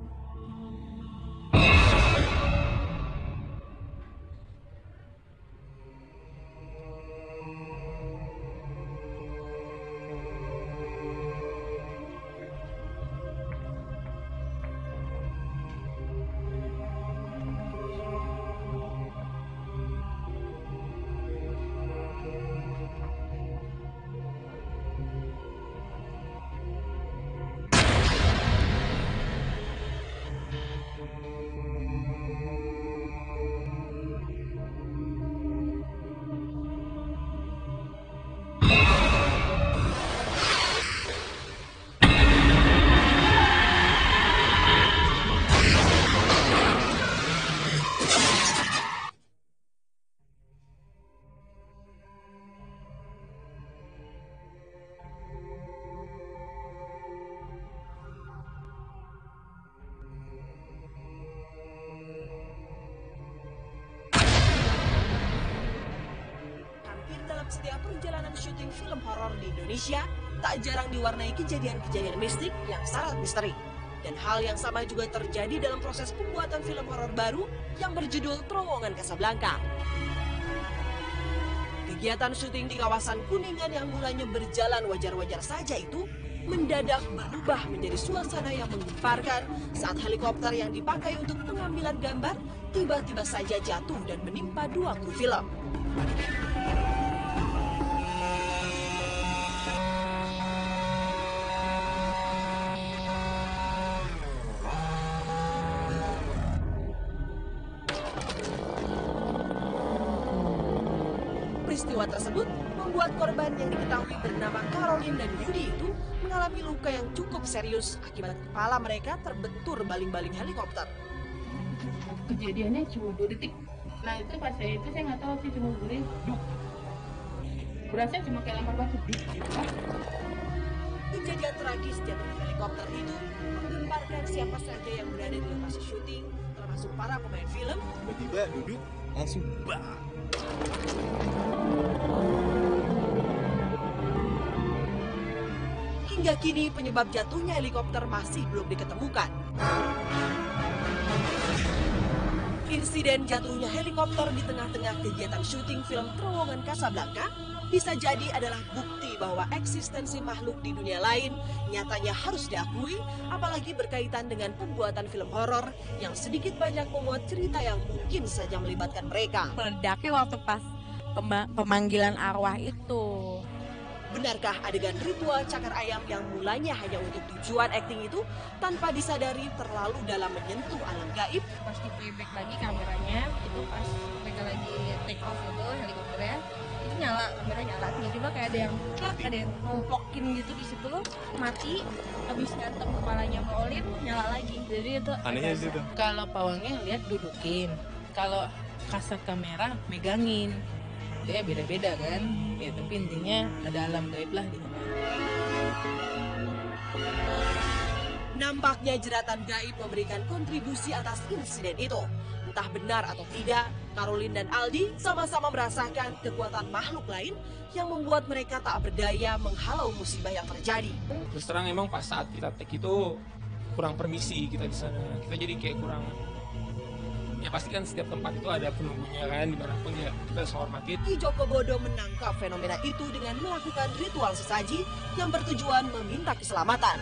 Setiap perjalanan syuting film horor di Indonesia tak jarang diwarnai kejadian-kejadian mistik yang syarat misteri. Dan hal yang sama juga terjadi dalam proses pembuatan film horor baru yang berjudul Terowongan Casablanca. Kegiatan syuting di kawasan Kuningan yang mulanya berjalan wajar-wajar saja itu mendadak berubah menjadi suasana yang menggemparkan saat helikopter yang dipakai untuk pengambilan gambar tiba-tiba saja jatuh dan menimpa dua kru film. Peristiwa tersebut membuat korban yang diketahui bernama Caroline dan Yudi itu mengalami luka yang cukup serius akibat kepala mereka terbentur baling-baling helikopter. Kejadiannya cuma dua detik. Nah itu pas saya itu saya nggak tahu sih, cuma boleh duk. Berasnya cuma kayak lempar batu duk. Kejadian tragis jatuhnya helikopter itu menggemparkan siapa saja yang berada di lokasi syuting, termasuk para pemain film. Tiba-tiba duduk langsung bang. Hingga kini penyebab jatuhnya helikopter masih belum diketemukan. Insiden jatuhnya helikopter di tengah-tengah kegiatan syuting film Terowongan Casablanca bisa jadi adalah bukti bahwa eksistensi makhluk di dunia lain nyatanya harus diakui, apalagi berkaitan dengan pembuatan film horor yang sedikit banyak memuat cerita yang mungkin saja melibatkan mereka. Meledaknya waktu pas pema- pemanggilan arwah itu. Benarkah adegan ritual cakar ayam yang mulanya hanya untuk tujuan akting itu tanpa disadari terlalu dalam menyentuh alam gaib? Pas di playback lagi kameranya, itu pas mereka lagi take off itu helikopternya, itu nyala, kamera nyala. Tiba-tiba kayak ada yang ada yang ngompokin gitu di situ loh, mati, habis ngantem kepalanya sama Olin, nyala lagi. Jadi itu anehnya di situ. Kalau pawangnya lihat dudukin, kalau kasat kamera megangin. Ya beda-beda kan, ya tapi intinya ada alam gaib lah di sana. Nampaknya jeratan gaib memberikan kontribusi atas insiden itu. Entah benar atau tidak, Caroline dan Aldi sama-sama merasakan kekuatan makhluk lain yang membuat mereka tak berdaya menghalau musibah yang terjadi. Terus terang emang pas saat kita take itu kurang permisi kita di sana. Kita jadi kayak kurang ya pasti kan setiap tempat itu ada penunggunya kan, dimanapun ya kita harus hormati. Ki Joko Bodo menangkap fenomena itu dengan melakukan ritual sesaji yang bertujuan meminta keselamatan.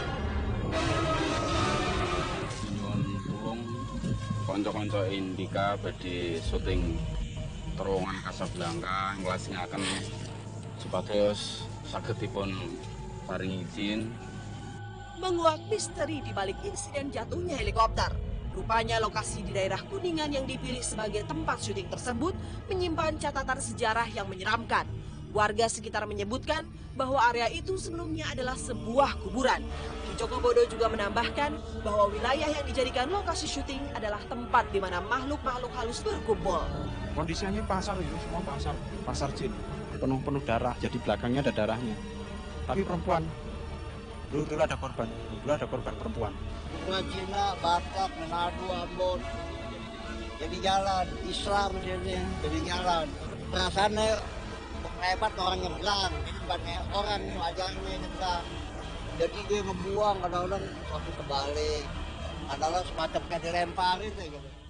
Tulung konco-konco Indika badhe syuting terowongan Casablanca nglasingaken supados sagedipun paring izin Menguak misteri di balik insiden jatuhnya helikopter. Rupanya lokasi di daerah Kuningan yang dipilih sebagai tempat syuting tersebut menyimpan catatan sejarah yang menyeramkan. Warga sekitar menyebutkan bahwa area itu sebelumnya adalah sebuah kuburan. Ki Joko Bodo juga menambahkan bahwa wilayah yang dijadikan lokasi syuting adalah tempat di mana makhluk-makhluk halus berkumpul. Kondisinya pasar itu, semua pasar, pasar jin. Penuh-penuh darah, jadi belakangnya ada darahnya. Tapi perempuan, dulu, dulu ada korban, dulu ada korban perempuan. Orang Cina, Batak, Manado, Ambon, jadi jalan, Islam jadi, jadi jalan. Perasaannya hebat orang nyebrang, ini bukan orang wajahnya nyebrang. Jadi dia ngebuang, kadang-kadang suatu kebalik, kadang-kadang semacam kayak dilemparin gitu.